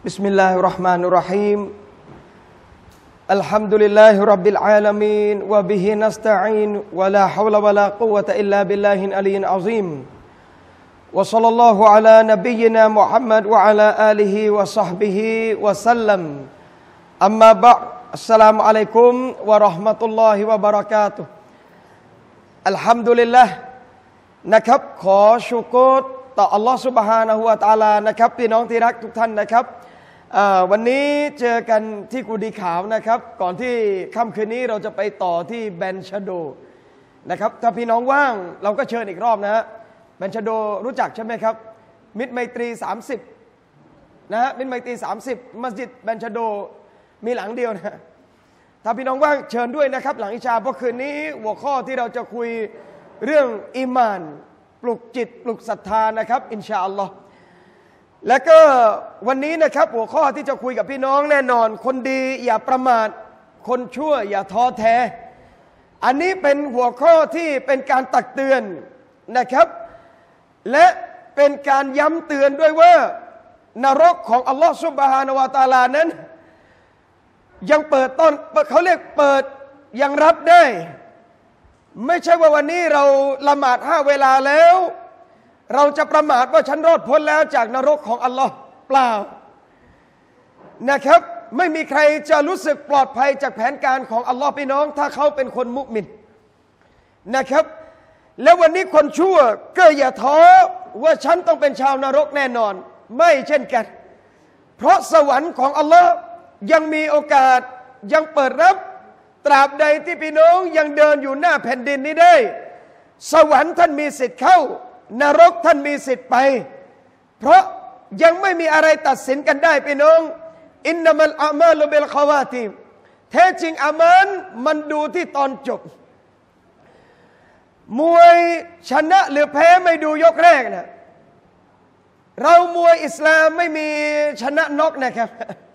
بسم الله الرحمن الرحيم الحمد لله رب العالمين وبه نستعين ولا حول ولا قوة إلا بالله العلي العظيم وصلى الله على نبينا محمد وعلى آله وصحبه وسلم أما بعد السلام عليكم ورحمة الله وبركاته الحمد لله นะครับขอชูกรต่ออัลลอฮฺซุบฮานะฮูวะตะอาลานะครับพี่น้องที่รักทุกท่านนะครับวันนี้เจอกันที่กูดีขาวนะครับก่อนที่ค่ำคืนนี้เราจะไปต่อที่แบนชาโดนะครับถ้าพี่น้องว่างเราก็เชิญอีกรอบนะฮะแบนชาโดรู้จักใช่ไหมครับมิตรไมตรี30นะฮะมิตรไมตรี30มัสยิดแบนชาโดมีหลังเดียวนะถ้าพี่น้องว่างเชิญด้วยนะครับหลังอิชาเพราะคืนนี้หัวข้อที่เราจะคุยเรื่องอีมานปลุกจิตปลุกศรัทธานะครับอินชาอัลลอฮ์และก็วันนี้นะครับหัวข้อที่จะคุยกับพี่น้องแน่นอนคนดีอย่าประมาทคนชั่วอย่าท้อแท้อันนี้เป็นหัวข้อที่เป็นการตักเตือนนะครับและเป็นการย้ำเตือนด้วยว่านรกของอัลลอฮ์ซุบฮานะฮูวะตะอาลานั้นยังเปิดต้นเขาเรียกเปิดยังรับได้ไม่ใช่ว่าวันนี้เราละหมาด5 เวลาแล้วเราจะประมาทว่าฉันรอดพ้นแล้วจากนรกของอัลลอฮ์เปล่านะครับไม่มีใครจะรู้สึกปลอดภัยจากแผนการของอัลลอฮ์พี่น้องถ้าเขาเป็นคนมุมินนะครับแล้ววันนี้คนชั่วก็อย่าท้อว่าฉันต้องเป็นชาวนรกแน่นอนไม่เช่นกันเพราะสวรรค์ของอัลลอฮ์ยังมีโอกาสยังเปิดรับตราบใดที่พี่น้องยังเดินอยู่หน้าแผ่นดินนี้ได้สวรรค์ท่านมีสิทธิ์เข้านรกท่านมีสิทธิ์ไปเพราะยังไม่มีอะไรตัดสินกันได้พี่น้องอินนัมัลอามาลุบิลคาวาติมแท้จริงอามันมันดูที่ตอนจบมวยชนะหรือแพ้ไม่ดูยกแรกนะเรามวยอิสลามไม่มีชนะน็อกนะครับ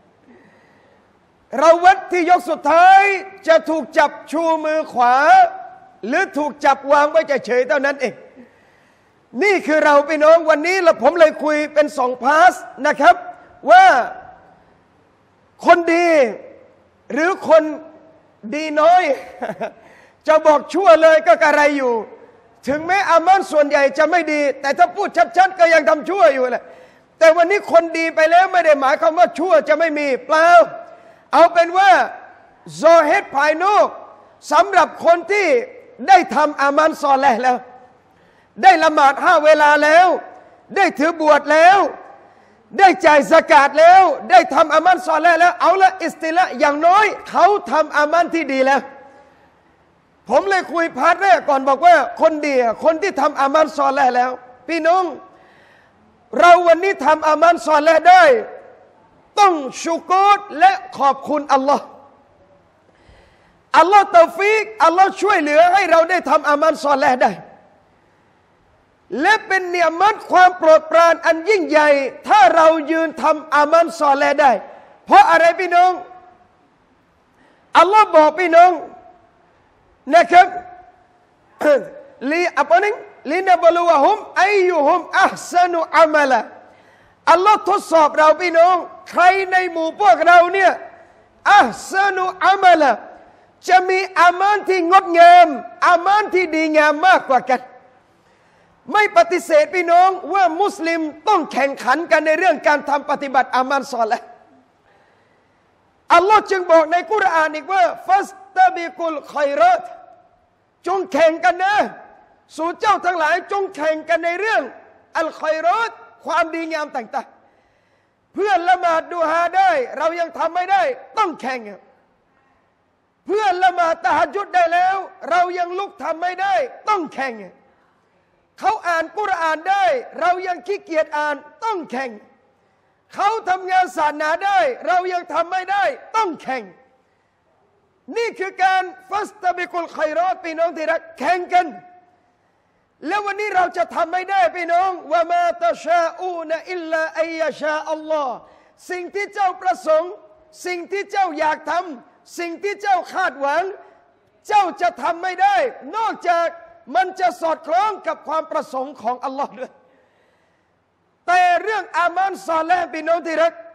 เราวัดที่ยกสุดท้ายจะถูกจับชูมือขวาหรือถูกจับวางไว้เฉยๆเท่านั้นเองนี่คือเราพี่น้องวันนี้ผมเลยคุยเป็น2 พาร์ทนะครับว่าคนดีหรือคนดีน้อยจะบอกชั่วเลยก็กระไรอยู่ถึงแม้อามันส่วนใหญ่จะไม่ดีแต่ถ้าพูดชัดๆก็ยังทำชั่วอยู่แหละแต่วันนี้คนดีไปแล้วไม่ได้หมายความว่าชั่วจะไม่มีเปล่าเอาเป็นว่าซอฮิดภายนอกสำหรับคนที่ได้ทำอามันซอเลห์แล้วได้ละหมาด5 เวลาแล้วได้ถือบวชแล้วได้จ่ายซะกาตแล้วได้ทำอามันซอเลห์แล้วเอาละอิสติละอย่างน้อยเขาทำอามันที่ดีแล้วผมเลยคุยพาร์ทแรกก่อนบอกว่าคนดีคนที่ทำอามันซอเลห์แล้วพี่น้องเราวันนี้ทำอามันซอเลห์ได้ต้องชุกรและขอบคุณอัลลอฮ์อัลลอฮ์ตอฟีกอัลลอฮ์ช่วยเหลือให้เราได้ทำอามันซอเลห์ได้และเป็นเนียมัตความโปรดปรานอันยิ่งใหญ่ถ้าเรายืนทำอามันซอเลห์ได้เพราะอะไรพี่น้องอัลลอฮ์บอกพี่น้องนะครับลีอะไรนึงลีนบลูวะฮุมอัยยุฮุมอัพซานุอามัลอัลลอฮ์ทดสอบเราพี่น้องใครในหมู่พวกเราเนี่ยอัพซานุอามัลจะมีอามันที่งดงามอามันที่ดีงามมากกว่ากันไม่ปฏิเสธพี่น้องว่ามุสลิมต้องแข่งขันกันในเรื่องการทำปฏิบัติอามันซอเลห์อัลลอฮ์จึงบอกในกุรอานอีกว่าฟัสตะบิกุลคอยรอตจงแข่งกันนะสู่เจ้าทั้งหลายจงแข่งกันในเรื่องอัลคอยรอตความดีงามต่างๆเพื่อนละหมาดดูฮาได้เรายังทำไม่ได้ต้องแข่งเพื่อนละหมาดตะฮัจญุดได้แล้วเรายังลุกทำไม่ได้ต้องแข่งเขาอ่านกุรอานได้เรายังขี้เกียจอ่านต้องแข่งเขาทำงานศาสนาได้เรายังทำไม่ได้ต้องแข่งนี่คือการฟัสตะบิกุลคอยรอตพี่น้องที่รักแข่งกันแล้ววันนี้เราจะทำไม่ได้พี่น้องว่ามาตะชาอูนอิลลาอัยยะชาอัลลอฮ์สิ่งที่เจ้าประสงค์สิ่งที่เจ้าอยากทำสิ่งที่เจ้าคาดหวังเจ้าจะทำไม่ได้นอกจากมันจะสอดคล้องกับความประสงค์ของอัลลอฮ์ด้วยแต่เรื่องอามันซอเลห์พี่น้องที่รัก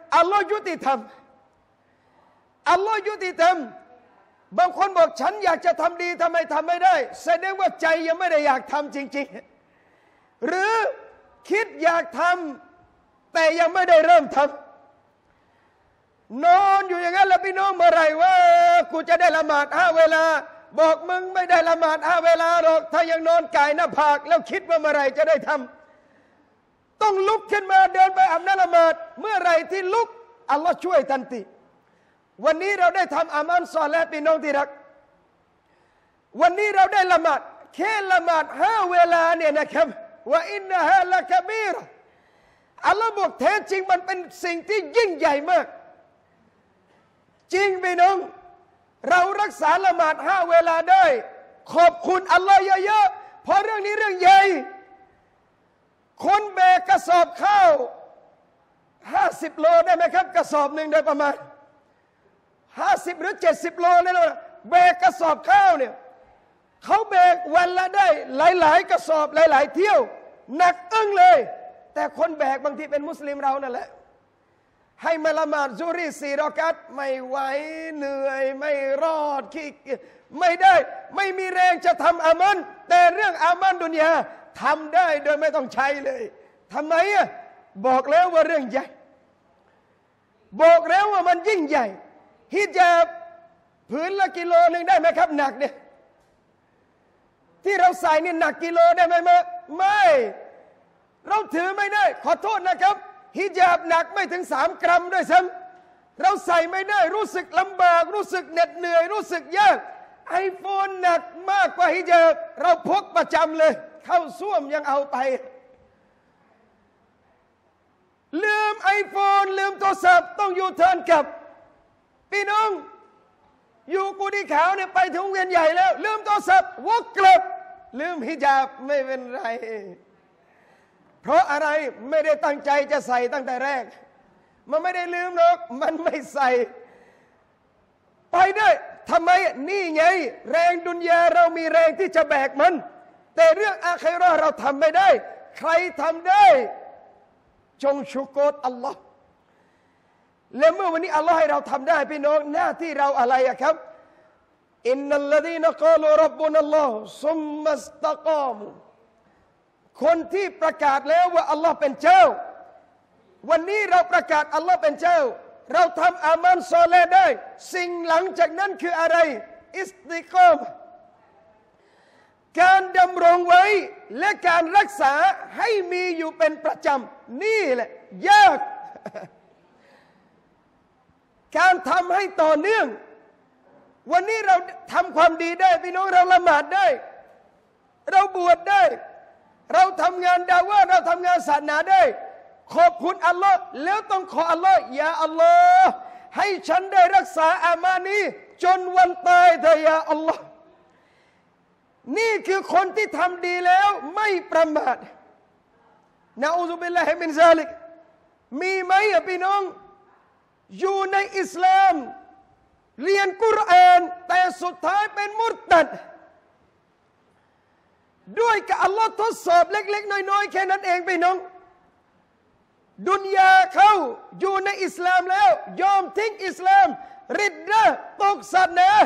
อัลลอฮ์ยุติธรรมอัลลอฮ์ยุติธรรมบางคนบอกฉันอยากจะทำดีทำไมทำไม่ได้แสดงว่าใจยังไม่ได้อยากทำจริงๆหรือคิดอยากทำแต่ยังไม่ได้เริ่มทำนอนอยู่อย่างนั้นแล้วพี่น้องเมื่อไหร่ว่ากูจะได้ละหมาด5 เวลาบอกมึงไม่ได้ละหมาด5 เวลาหรอกถ้ายังนอนก่ายหน้าผากแล้วคิดว่าเมื่อไหร่จะได้ทำต้องลุกขึ้นมาเดินไปอาบน้ำละหมาดเมื่อไหร่ที่ลุกอัลลอฮ์ช่วยทันทีวันนี้เราได้ทำอามัลซอเลห์พี่น้องที่รักวันนี้เราได้ละหมาดแค่ละหมาด5 เวลาเนี่ยนะครับว่าอินนะฮะละกะบีรอัลลอฮ์บอกแท้จริงมันเป็นสิ่งที่ยิ่งใหญ่มากจริงพี่น้องเรารักษาละหมาด5 เวลาได้ขอบคุณอัลลอฮ์เยอะๆเพราะเรื่องนี้เรื่องใหญ่คนแบกกระสอบข้าว50 โลได้ไหมครับกระสอบหนึ่งโดยประมาณ50 หรือ 70 โลเลยนะแบกกระสอบข้าวเนี่ยเขาแบกวันละได้หลายๆกระสอบหลายๆเที่ยวหนักอึ้งเลยแต่คนแบกบางทีเป็นมุสลิมเรานั่นแหละให้มาละหมาดซุรี4 รอกาตไม่ไหวเหนื่อยไม่รอดขี้ไม่ได้ไม่มีแรงจะทำอามันแต่เรื่องอามันดุนยาทำได้โดยไม่ต้องใช้เลยทำไมอ่ะบอกแล้วว่าเรื่องใหญ่บอกแล้วว่ามันยิ่งใหญ่ฮิญาบผืนละกิโลนึงได้ไหมครับหนักเนี่ยที่เราใส่นี่หนักกิโลได้ไหมไม่เราถือไม่ได้ขอโทษนะครับฮิญาบหนักไม่ถึง3 กรัมด้วยซ้ำเราใส่ไม่ได้รู้สึกลำบากรู้สึกเหน็ดเหนื่อยรู้สึกยากไอโฟนหนักมากกว่าฮิญาบเราพกประจำเลยเข้าส้วมยังเอาไปลืมไอโฟนลืมโทรศัพท์ต้องยูเทิร์นกลับพี่น้องอยู่กูดีขาวเนี่ยไปถึงเวียนใหญ่แล้วลืมโทรศัพท์วกกลับลืมฮิญาบไม่เป็นไรเพราะอะไรไม่ได้ตั้งใจจะใส่ตั้งแต่แรกมันไม่ได้ลืมหรอกมันไม่ใส่ไปได้ทำไมนี่ไงแรงดุนยาเรามีแรงที่จะแบกมันแต่เรื่องอาคิเราะห์เราทำไม่ได้ใครทำได้จงชุกรอัลลอฮ์และเมื่อวันนี้อัลลอฮ์ให้เราทำได้พี่น้องหน้าที่เราอะไรอะครับอินนัลลดีนกาลูร็อบบุนัลลอฮ์ซุมมัสตะกามุคนที่ประกาศแล้วว่าอัลลอฮ์เป็นเจ้าวันนี้เราประกาศอัลลอฮ์เป็นเจ้าเราทำอามันซอเลห์ได้สิ่งหลังจากนั้นคืออะไรอิสติกามะการดำรงไว้และการรักษาให้มีอยู่เป็นประจำนี่แหละยากการทำให้ต่อเนื่องวันนี้เราทำความดีได้พี่น้องเราละหมาดได้เราบวชได้เราทำงานดาวะเราทำงานศาสนาได้ขอบคุณอัลลอฮ์แล้วต้องขออัลลอฮ์ยาอัลลอฮ์ให้ฉันได้รักษาอามานี้จนวันตายเถอะยาอัลลอฮ์นี่คือคนที่ทำดีแล้วไม่ประมาทนะอูซุบิลลาฮิมินซาลิกมีไหมพี่น้องอยู่ในอิสลามเรียนกุรอานแต่สุดท้ายเป็นมุรตัดด้วยกับอัลลอฮ์ทดสอบเล็กๆน้อยๆแค่นั้นเองพี่น้องดุนยาเขาอยู่ในอิสลามแล้วยอมทิ้งอิสลามริดดะตกศาสนา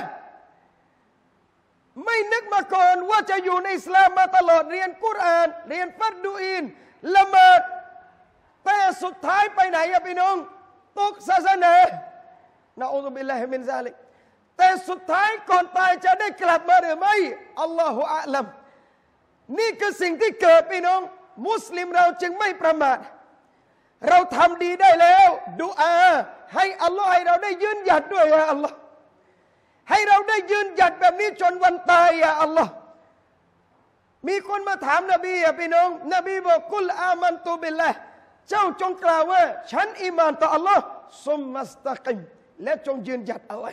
ไม่นึกมาก่อนว่าจะอยู่ในอิสลามมาตลอดเรียนกุรอานเรียนฟัรดูอีนละหมาดแต่สุดท้ายไปไหนอะพี่น้องตกศาสนานะอูซุบิลลาฮิมินซาลิกแต่สุดท้ายก่อนตายจะได้กลับมาหรือไม่อัลลอฮฺอาลัมนี่คือสิ่งที่เกิดพี่น้องมุสลิมเราจึงไม่ประมาทเราทำดีได้แล้วดุอาให้อัลลอฮ์ให้เราได้ยืนหยัดด้วยอัลลอฮ์ให้เราได้ยืนหยัดแบบนี้จนวันตายอัลลอฮ์มีคนมาถามนบีพี่น้องนบีบอกกุลอามันตุบิลละเจ้าจงกล่าวว่าฉันอีมานต่ออัลลอฮ์ซุมมัสตะกิมและจงยืนหยัดเอาไว้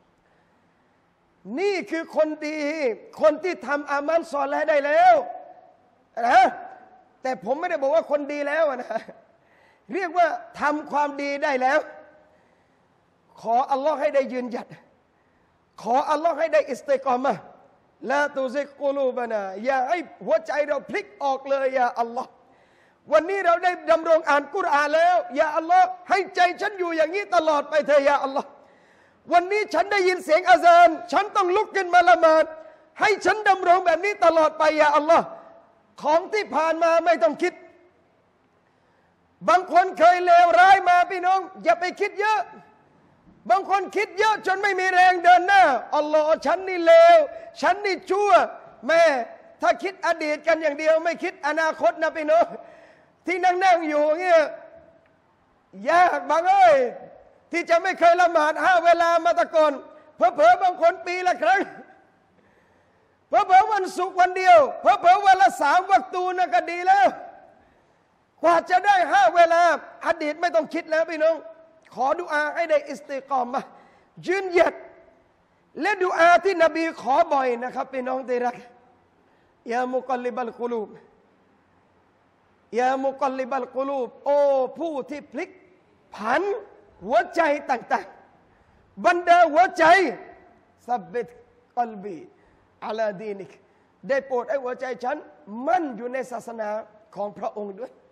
นี่คือคนดีคนที่ทำอามันซอเลห์ได้แล้วนะแต่ผมไม่ได้บอกว่าคนดีแล้วนะเรียกว่าทำความดีได้แล้วขออัลลอฮ์ให้ได้ยืนหยัดขออัลลอฮ์ให้ได้อิสติกามะห์ลาตุซิกกุลูบานาอย่าให้หัวใจเราพลิกออกเลยอย่าอัลลอฮ์วันนี้เราได้ดำรงอ่านกุรอานแล้วยาอัลลอฮ์ให้ใจฉันอยู่อย่างนี้ตลอดไปเถอะยาอัลลอฮ์วันนี้ฉันได้ยินเสียงอาซานฉันต้องลุกขึ้นมาละหมาดให้ฉันดำรงแบบนี้ตลอดไปยาอัลลอฮ์ของที่ผ่านมาไม่ต้องคิดบางคนเคยเลวร้ายมาพี่น้องอย่าไปคิดเยอะบางคนคิดเยอะจนไม่มีแรงเดินหน้าอัลลอฮ์ฉันนี่เลวฉันนี่ชั่วแม่ถ้าคิดอดีตกันอย่างเดียวไม่คิดอนาคตนะพี่น้องที่นั่งอยู่เงี้ยยากบางเอ้ยที่จะไม่เคยละหมาด5 เวลามาตะกอนเผลอๆบางคนปีละครั้งเผลอๆวันศุกร์วันเดียวเผลอๆวันละ3 วักตูนะก็ดีแล้วกว่าจะได้5 เวลาอดีตไม่ต้องคิดแล้วพี่น้องขอดุอาให้ได้อิสติกอมะยืนหยัดและดุอาที่นบีขอบ่อยนะครับพี่น้องที่รักยามุกัลลิบัลกุลูบยามุกัลลิบัลกุลูบโอ้ผู้ที่พลิกผันหัวใจต่างๆบรรดาหัวใจซับบิตกัลบีอาลาดีนิกได้โปรดให้หัวใจฉันมั่นอยู่ในศาสนาของพระองค์ด้วย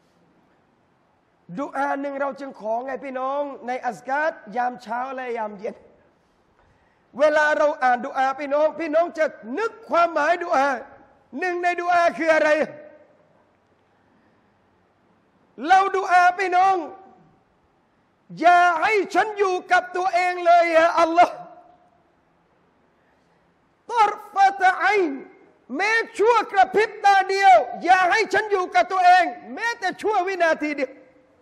ดุอาหนึ่งเราจึงขอไงพี่น้องในอัสการ์ยามเช้าและยามเย็นเวลาเราอ่านดุอาพี่น้องจะนึกความหมายดุอาหนึ่งในดุอาคืออะไรเราดุอาพี่น้องอย่าให้ฉันอยู่กับตัวเองเลยyaอัลลอฮ์ตรฟะตะไอน์แม้ชั่วกระพริบตาเดียวอย่าให้ฉันอยู่กับตัวเองแม้แต่ชั่ววินาทีเดียว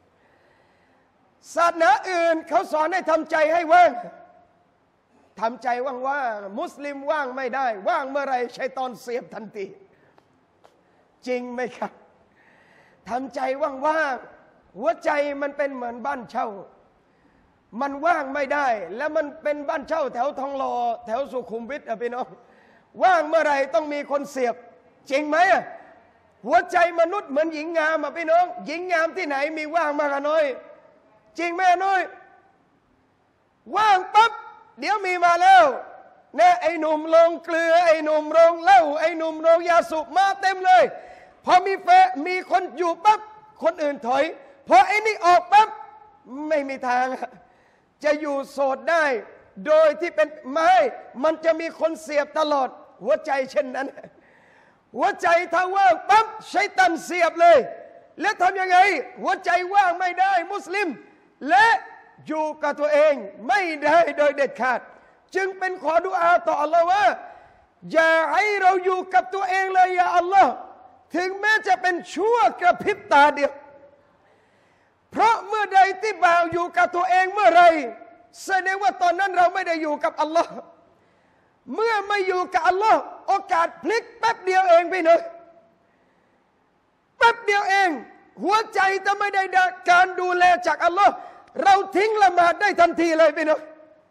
ศาสนาอื่นเขาสอนให้ทำใจให้ว่างทำใจว่างๆมุสลิมว่างไม่ได้ว่างเมื่อไรชัยฏอนเสียบทันทีจริงไหมครับทำใจว่างๆหัวใจมันเป็นเหมือนบ้านเช่ามันว่างไม่ได้แล้วมันเป็นบ้านเช่าแถวทองหล่อแถวสุขุมวิทพี่น้องว่างเมื่อไรต้องมีคนเสียบจริงไหมหัวใจมนุษย์เหมือนหญิงงามพี่น้องหญิงงามที่ไหนมีว่างมากน้อยจริงไหมน้อยว่างปั๊บเดี๋ยวมีมาแล้วเนี่ยไอ้หนุ่มลงเกลือไอ้หนุ่มลงเหล้าไอ้หนุ่มลงยาสูบมาเต็มเลยพอมีคนอยู่ปั๊บคนอื่นถอยพอไอ้นี่ออกปั๊บไม่มีทางจะอยู่โสดได้โดยที่เป็นไม้มันจะมีคนเสียบตลอดหัวใจเช่นนั้นหัวใจถ้าว่างปั๊บชัยฏอนเสียบเลยแล้วทำยังไงหัวใจว่างไม่ได้มุสลิมและอยู่กับตัวเองไม่ได้โดยเด็ดขาดจึงเป็นขอดุอาต่ออัลลอฮ์ว่าอย่าให้เราอยู่กับตัวเองเลยยาอัลลอฮ์ถึงแม้จะเป็นชั่วกระพริบตาเดียวเพราะเมื่อใดที่บ่าวอยู่กับตัวเองเมื่อไรแสดงว่าตอนนั้นเราไม่ได้อยู่กับอัลลอฮ์เมื่อไม่อยู่กับอัลลอฮ์โอกาสพลิกแป๊บเดียวเองพี่น้องแป๊บเดียวเองหัวใจจะไม่ได้การดูแลจากอัลลอฮ์เราทิ้งละหมาดได้ทันทีเลยพี่น้อง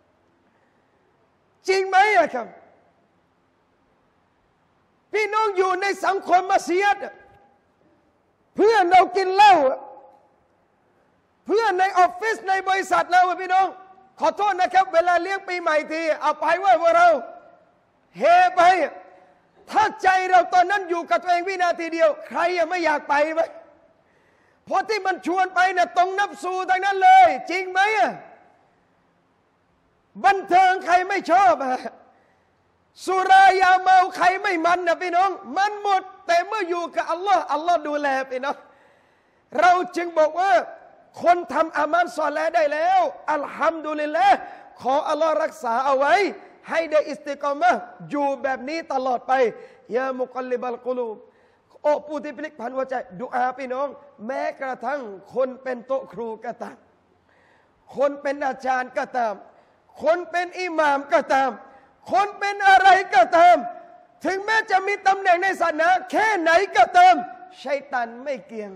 จริงไหมครับพี่น้องอยู่ในสังคมมัสยิดเพื่อนเรากินเหล้าเพื่อนในออฟฟิศในบริษัทเราพี่น้องขอโทษนะครับเวลาเลี้ยงปีใหม่ทีเอาไปว่าพวกเราเฮไปถ้าใจเราตอนนั้นอยู่กับตัวเองวินาทีเดียวใครยังไม่อยากไปไหมเพราะที่มันชวนไปเนี่ยตรงนับสูทั้งนั้นเลยจริงไหมบันเทิงใครไม่ชอบสุรายาเมาใครไม่มันนะพี่น้องมันหมดแต่เมื่ออยู่กับอัลลอฮ์อัลลอฮ์ดูแลพี่น้องเราจึงบอกว่าคนทำอามัลซอเลห์ได้แล้วอัลฮัมดุลิลละห์ขออัลลอฮ์รักษาเอาไว้ให้ได้อิสติกอมะห์อยู่แบบนี้ตลอดไปยามุกัลลิบัลกุลูบโอ้ผู้ที่พลิกผันหัวใจดุอาพี่น้องแม้กระทั่งคนเป็นโต๊ะครูก็ตามคนเป็นอาจารย์ก็ตามคนเป็นอิหม่ามก็ตามคนเป็นอะไรก็ตามถึงแม้จะมีตำแหน่งในศาสนาแค่ไหนก็ตามชัยฏอนไม่เกี่ยง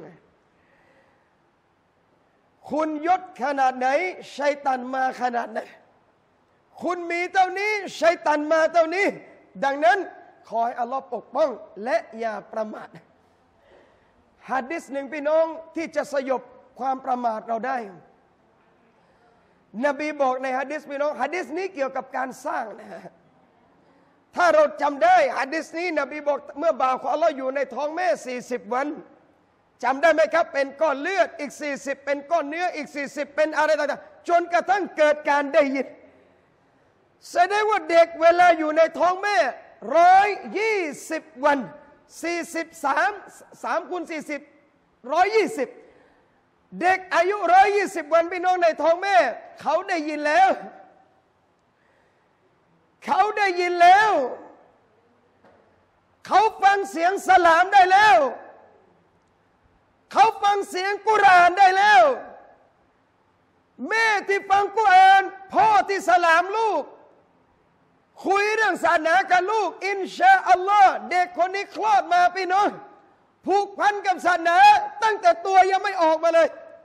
คุณยศขนาดไหนชัยฏอนมาขนาดไหนคุณมีเท่านี้ชัยฏอนมาเท่านี้ดังนั้นขอให้อัลลอฮ์ปกป้องและอย่าประมาทหะดีษหนึ่งพี่น้องที่จะสยบความประมาทเราได้นบีบอกในหะดีษพี่น้องหะดีษนี้เกี่ยวกับการสร้างนะฮะถ้าเราจำได้หะดีษนี้นบีบอกเมื่อบ่าวของอัลลอฮ์อยู่ในท้องแม่40 วันจำได้ไหมครับเป็นก้อนเลือดอีก40เป็นก้อนเนื้ออีก40เป็นอะไรต่างๆจนกระทั่งเกิดการได้ยินแสดงว่าเด็กเวลาอยู่ในท้องแม่120 วัน43คูณ40 120เด็กอายุ120 วันพี่น้องในท้องแม่เขาได้ยินแล้วเขาได้ยินแล้วเขาฟังเสียงสลามได้แล้วเขาฟังเสียงกุรอานได้แล้วแม่ที่ฟังกุรอานพ่อที่สลามลูกคุยเรื่องศาสนากับลูกอินชาอัลลอฮ์เด็กคนนี้คลอดมาพี่น้องผูกพันกับศาสนาตั้งแต่ตัวยังไม่ออกมาเลย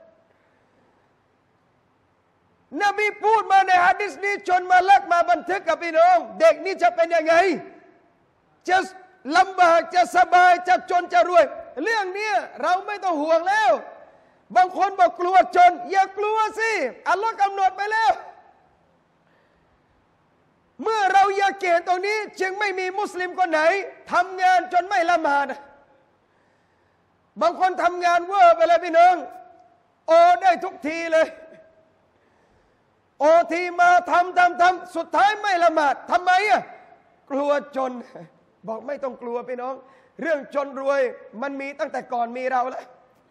นบีพูดมาในหะดีษนี้จนมาลักมาบันทึกกับพี่น้องเด็กนี้จะเป็นยังไงจะลำบากจะสบายจะจนจะรวยเรื่องนี้เราไม่ต้องห่วงแล้วบางคนบอกกลัวจนอย่ากลัวสิอัลลอฮ์กำหนดไปแล้วเมื่อเราอยากเกณฑ์ตรงนี้จึงไม่มีมุสลิมคนไหนทำงานจนไม่ละหมาดบางคนทำงานเวอร์ไปเลยพี่น้องโอได้ทุกทีเลยโอทีมาทำสุดท้ายไม่ละหมาดทำไมอ่ะกลัวจนบอกไม่ต้องกลัวพี่น้องเรื่องจนรวยมันมีตั้งแต่ก่อนมีเราแล้ว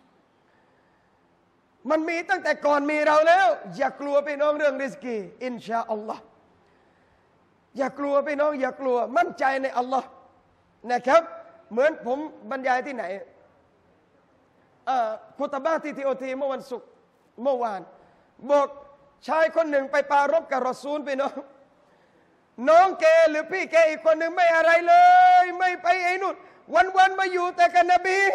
มันมีตั้งแต่ก่อนมีเราแล้วอย่ากลัวพี่น้องเรื่องริสกีอินชาอัลลอฮ์อย่ากลัวพี่น้องอย่ากลัวมั่นใจในอัลลอฮ์นะครับเหมือนผมบรรยายที่ไหนคุตบะห์ที่ทีโอทีเมื่อวันศุกร์เมื่อวานบอกชายคนหนึ่งไปปรารภกับรอซูลพี่น้องน้องแกหรือพี่แกอีกคนหนึ่งไม่อะไรเลยไม่ไปไอ้นู่นวันมาอยู่แต่กับนบี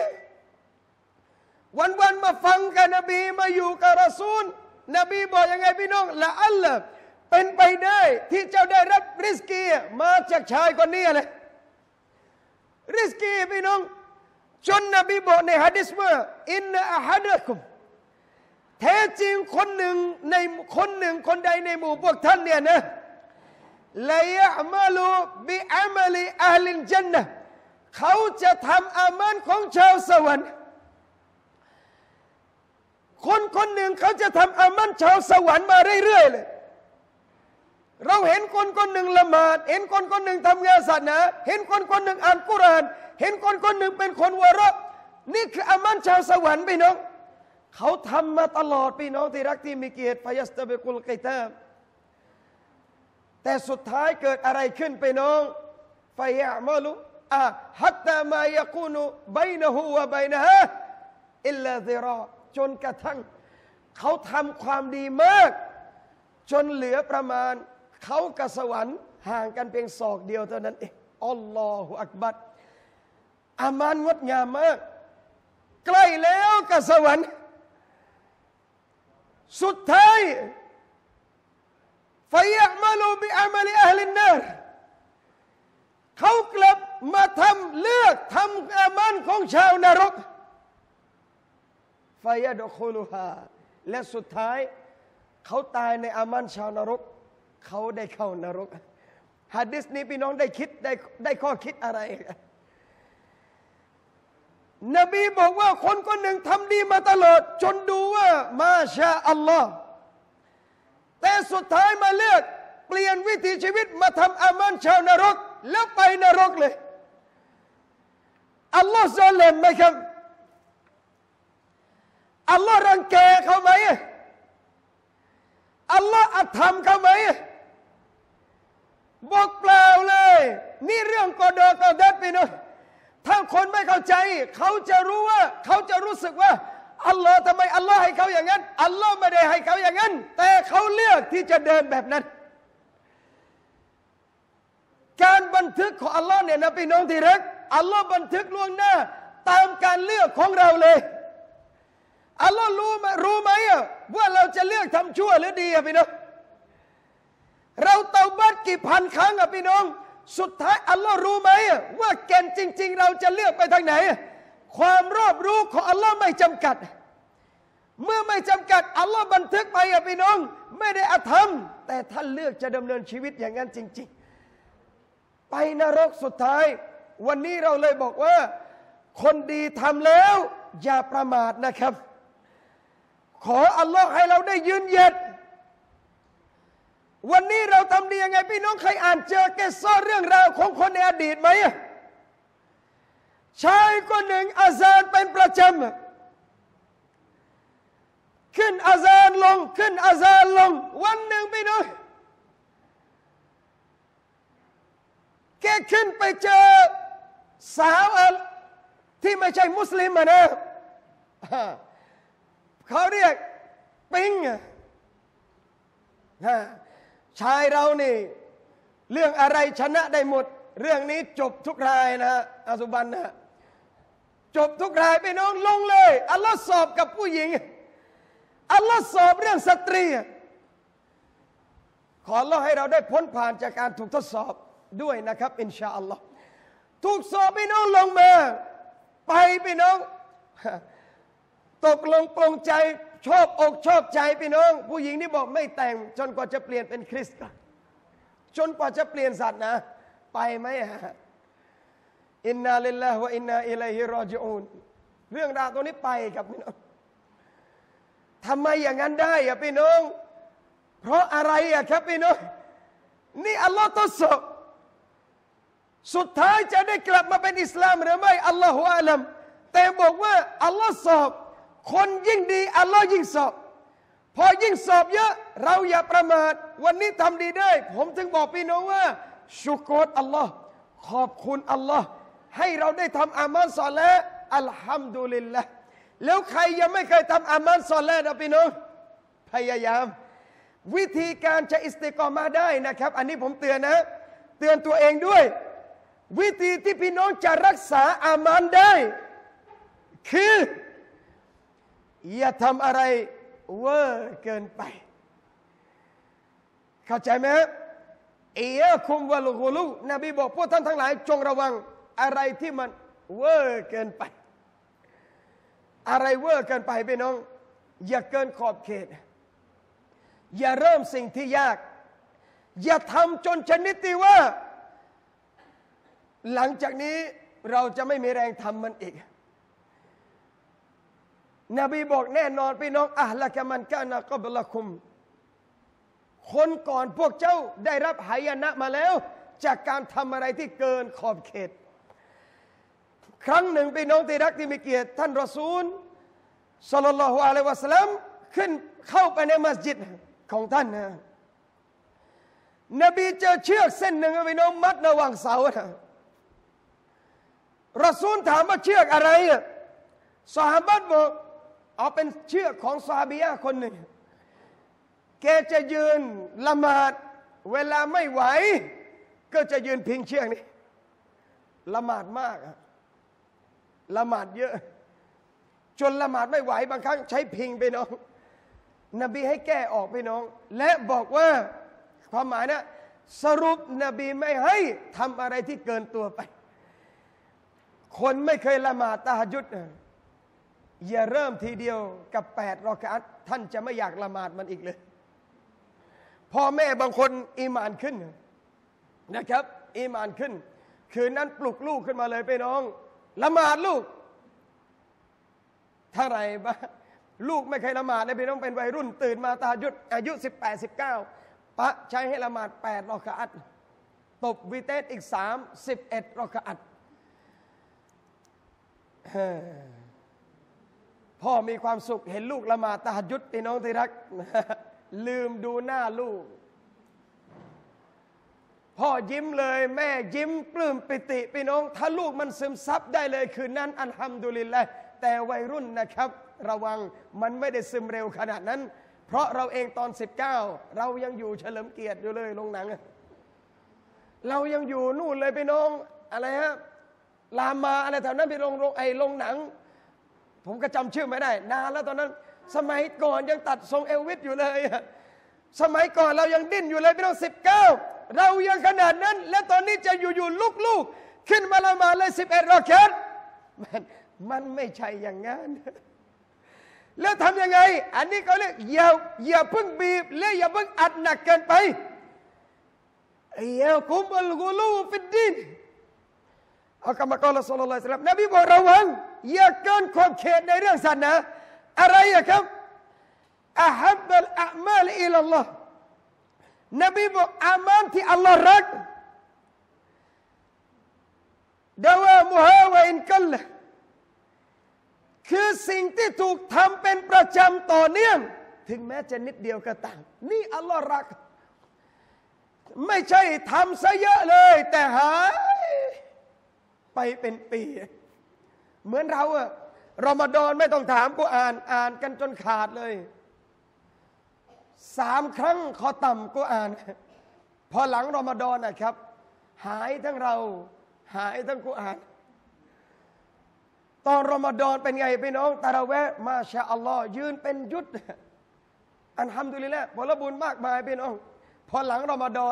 วันมาฟังกับนบีมาอยู่กับรอซูลนบีบอกยังไงพี่น้องละอัลลอฮ์เป็นไปได้ที่เจ้าได้รับริสกีมาจากชายคนนี้เลยริสกีพี่น้องจนนบีบอกในหะดีษว่าอินนะอะฮัดะกุมแท้จริงคนหนึ่งคนใดในหมู่พวกท่านเนี่ยนะลายะมาลูบิอามัลิอัลลิลญันนะห์เขาจะทำอามันของชาวสวรรค์คนหนึ่งเขาจะทำอามันชาวสวรรค์มาเรื่อยๆเลยเราเห็นคนหนึ่งละหมาดเห็นคนหนึ่งทำงานศาสนาเห็นคนหนึ่งอ่านกุรอานเห็นคนหนึ่งเป็นคนวะเราะห์นี่คืออามันชาวสวรรค์พี่น้องเขาทำมาตลอดพี่น้องที่รักที่มีเกียรติฟายัสตะบิกุลกิตาบแต่สุดท้ายเกิดอะไรขึ้นพี่น้องฟายะมะลุฮัตตามายะกูนุบัยนะฮูวะบัยนะฮะอิลลาซิรอจนกระทั่งเขาทำความดีมากจนเหลือประมาณเขากับสวรรค์ห่างกันเพียงศอกเดียวเท่านั้นเองอัลลอฮฺอักบัรอามานงดงามมากใกล้แล้วกับสวรรค์สุดท้ายฟายะมาลูบิอามัลิอัลลินนารเขากลับมาเลือกทำอามันของชาวนรกฟายะดุคุลุฮาและสุดท้ายเขาตายในอามันชาวนรกเขาได้เข้านรกหะดีษนี้พี่น้องได้ข้อคิดอะไรนบีบอกว่าคนหนึ่งทำดีมาตลอดจนดูว่ามาชาอัลลอฮ์แต่สุดท้ายมาเลือกเปลี่ยนวิถีชีวิตมาทำอามันชาวนรกแล้วไปนรกเลยอัลลอฮ์ซอเลมไหมครับอัลลอฮ์รังแกเขาไหมอัลลอฮ์อธรรมเขาไหมบอกเปล่าเลยนี่เรื่องกอดอกอดัดพี่น้องถ้าคนไม่เข้าใจเขาจะรู้สึกว่าอัลลอฮ์ทำไมอัลลอฮ์ให้เขาอย่างนั้นอัลลอฮ์ไม่ได้ให้เขาอย่างนั้นแต่เขาเลือกที่จะเดินแบบนั้นการบันทึกของอัลลอฮ์เนี่ยนะพี่น้องที่รักอัลลอฮ์บันทึกล่วงหน้าตามการเลือกของเราเลยอัลลอฮ์รู้ไหมว่าเราจะเลือกทำชั่วหรือดีพี่น้องเราเตาบัตกี่พันครั้งพี่น้องสุดท้ายอัลลอฮ์รู้ไหมว่าแกนจริงๆเราจะเลือกไปทางไหนความรอบรู้ของอัลลอฮ์ไม่จำกัดเมื่อไม่จำกัดอัลลอฮ์บันทึกไปพี่น้องไม่ได้อธรรมแต่ท่านเลือกจะดำเนินชีวิตอย่างนั้นจริงๆไปนรกสุดท้ายวันนี้เราเลยบอกว่าคนดีทำแล้วอย่าประมาทนะครับขออัลลอฮ์ให้เราได้ยืนหยัดวันนี้เราทำดียังไงพี่น้องเคยอ่านเจอแกซ่อเรื่องราวของคนในอดีตไหมชายคนหนึ่งอาซานเป็นประจำขึ้นอาซานลงขึ้นอาซานลงวันหนึ่งพี่น้องแกขึ้นไปเจอสาวที่ไม่ใช่มุสลิมนะเขาเรียกปิงชายเรานี่เรื่องอะไรชนะได้หมดเรื่องนี้จบทุกรายนะอาสุบันนะจบทุกรายพี่น้องลงเลยอัลลอฮ์สอบกับผู้หญิงอัลลอฮ์สอบเรื่องสตรีขออัลลอฮ์ให้เราได้พ้นผ่านจากการถูกทดสอบด้วยนะครับอินชาอัลลอฮ์ถูกสอบพี่น้องลงมาไปพี่น้องตกลงปลงใจชอบอกชอบใจพี่น้องผู้หญิงนี่บอกไม่แต่งจนกว่าจะเปลี่ยนเป็นคริสต์จนกว่าจะเปลี่ยนศาสนาไปไหมอินนาลิลลาฮิวะอินนาอิลัยฮิรอญิอูนเรื่องราวตัวนี้ไปกับพี่น้องทำไมอย่างนั้นได้พี่น้องเพราะอะไรครับพี่น้องนี่อัลลอฮ์ทดสอบสุดท้ายจะได้กลับมาเป็นอิสลามหรือไม่อัลลอฮฺอาลัมแต่บอกว่าอัลลอฮ์สอบคนยิ่งดีอัลลอฮ์ยิ่งสอบพอยิ่งสอบเยอะเราอย่าประมาทวันนี้ทำดีได้ผมถึงบอกพี่น้องว่าชุกรอัลลอฮ์ขอบคุณอัลลอฮ์ให้เราได้ทำอามัลศอเลห์อัลฮัมดุลิลละแล้วใครยังไม่เคยทำอามัลศอเลห์นะพี่น้องพยายามวิธีการจะอิสติกอมาได้นะครับอันนี้ผมเตือนนะเตือนตัวเองด้วยวิธีที่พี่น้องจะรักษาอามันได้คืออย่าทำอะไรเวอร์เกินไปเข้าใจไหมอียะคุมวัลกุลูนบีบอกพวกท่านทั้งหลายจงระวังอะไรที่มันเวอร์เกินไปอะไรเวอร์เกินไปพี่น้องอย่าเกินขอบเขตอย่าเริ่มสิ่งที่ยากอย่าทำจนชนิดที่ว่าหลังจากนี้เราจะไม่มีแรงทำมันอีกนบีบอกแน่นอนพี่น้องอะละกะมันกานะกับละคุมคนก่อนพวกเจ้าได้รับหายนะมาแล้วจากการทำอะไรที่เกินขอบเขตครั้งหนึ่งพี่น้องที่รักที่มีเกียรติท่านรอซูลศ็อลลัลลอฮุอะลัยฮิวะซัลลัมขึ้นเข้าไปในมัสยิดของท่านนบีเจอเชือกเส้นหนึ่งพี่น้องมัดระหว่างเสารอซูลถามว่าเชือกอะไรซอฮาบะห์บอกเอาเป็นเชือกของซอฮาบียะห์คนหนึ่งแกจะยืนละหมาดเวลาไม่ไหวก็จะยืนพิงเชือกนี้ละหมาดมากละหมาดเยอะจนละหมาดไม่ไหวบางครั้งใช้พิงไปน้องนบีให้แก้ออกไปน้องและบอกว่าความหมายนะสรุปนบีไม่ให้ทำอะไรที่เกินตัวไปคนไม่เคยละหมาดตะฮัจญุดอย่าเริ่มทีเดียวกับ8 รอกะอัตท่านจะไม่อยากละหมาดมันอีกเลยพ่อแม่บางคนอีหม่านขึ้นนะครับอีหม่านขึ้นคืนนั้นปลุกลูกขึ้นมาเลยไปน้องละหมาดลูกเท่าไหร่บ้างลูกไม่เคยละหมาดเลยพี่น้องเป็นวัยรุ่นตื่นมาตะฮัจญุดอายุ18 19ปะใช้ให้ละหมาด8 รอกะอัตตบวิเตสอีก11 รอกะอัตพ่อมีความสุขเห็นลูกละหมาดตะฮัจญุดพี่น้องที่รักลืมดูหน้าลูกพ่อยิ้มเลยแม่ยิ้มปลื้มปิติพี่น้องถ้าลูกมันซึมซับได้เลยคืนนั้นอัลฮัมดุลิลละห์แต่วัยรุ่นนะครับระวังมันไม่ได้ซึมเร็วขนาดนั้นเพราะเราเองตอน19เรายังอยู่เฉลิมเกียรติอยู่เลยโรงหนังเรายังอยู่นู่นเลยพี่น้องอะไรฮะลามาอะไรแถวนั้นไปโรงหนังผมก็จำชื่อไม่ได้นานแล้วตอนนั้นสมัยก่อนยังตัดทรงเอลวิสอยู่เลยสมัยก่อนเรายังดิ้นอยู่เลยพี่น้อง19เรายังขนาดนั้นและตอนนี้จะอยู่ลูกขึ้นมาละหมาดเลย11 รอกะอัตมันไม่ใช่อย่างนั้นแล้วทำยังไงอันนี้เขาเรียกอย่าเพิ่งบีบและอย่าเพิ่งอัดหนักเกินไปอย่าคุมอัลกุลูฟิดดีนากามากรศ็อลลัลลอฮุอะลัยฮิวะซัลลัมนบีบอกระวังอย่าเกินขอบเขตในเรื่องศาสนาอะไรอะครับอะฮับบัลอามาลอิลัลลอฮ์นบีบอกอามันที่อัลลอฮ์รักดาวามุฮาวะอินกัลละคือสิ่งที่ถูกทำเป็นประจำต่อเนื่องถึงแม้จะนิดเดียวก็ตามนี่อัลลอฮ์รักไม่ใช่ทำซะเยอะเลยแต่หายไปเป็นปีเหมือนเราอะรอมฎอนไม่ต้องถามกูอ่านกันจนขาดเลย3 ครั้งขอต่ำกูอ่านพอหลังรอมฎอนนะครับหายทั้งเราหายทั้งกูอ่านตอนรอมฎอนเป็นไงพี่น้องตะเราะเวห์มาชาอัลลอฮ์ยืนเป็นยุทธอัลฮัมดุลิลละห์ผลบุญมากมายพี่น้องพอหลังรอมฎอน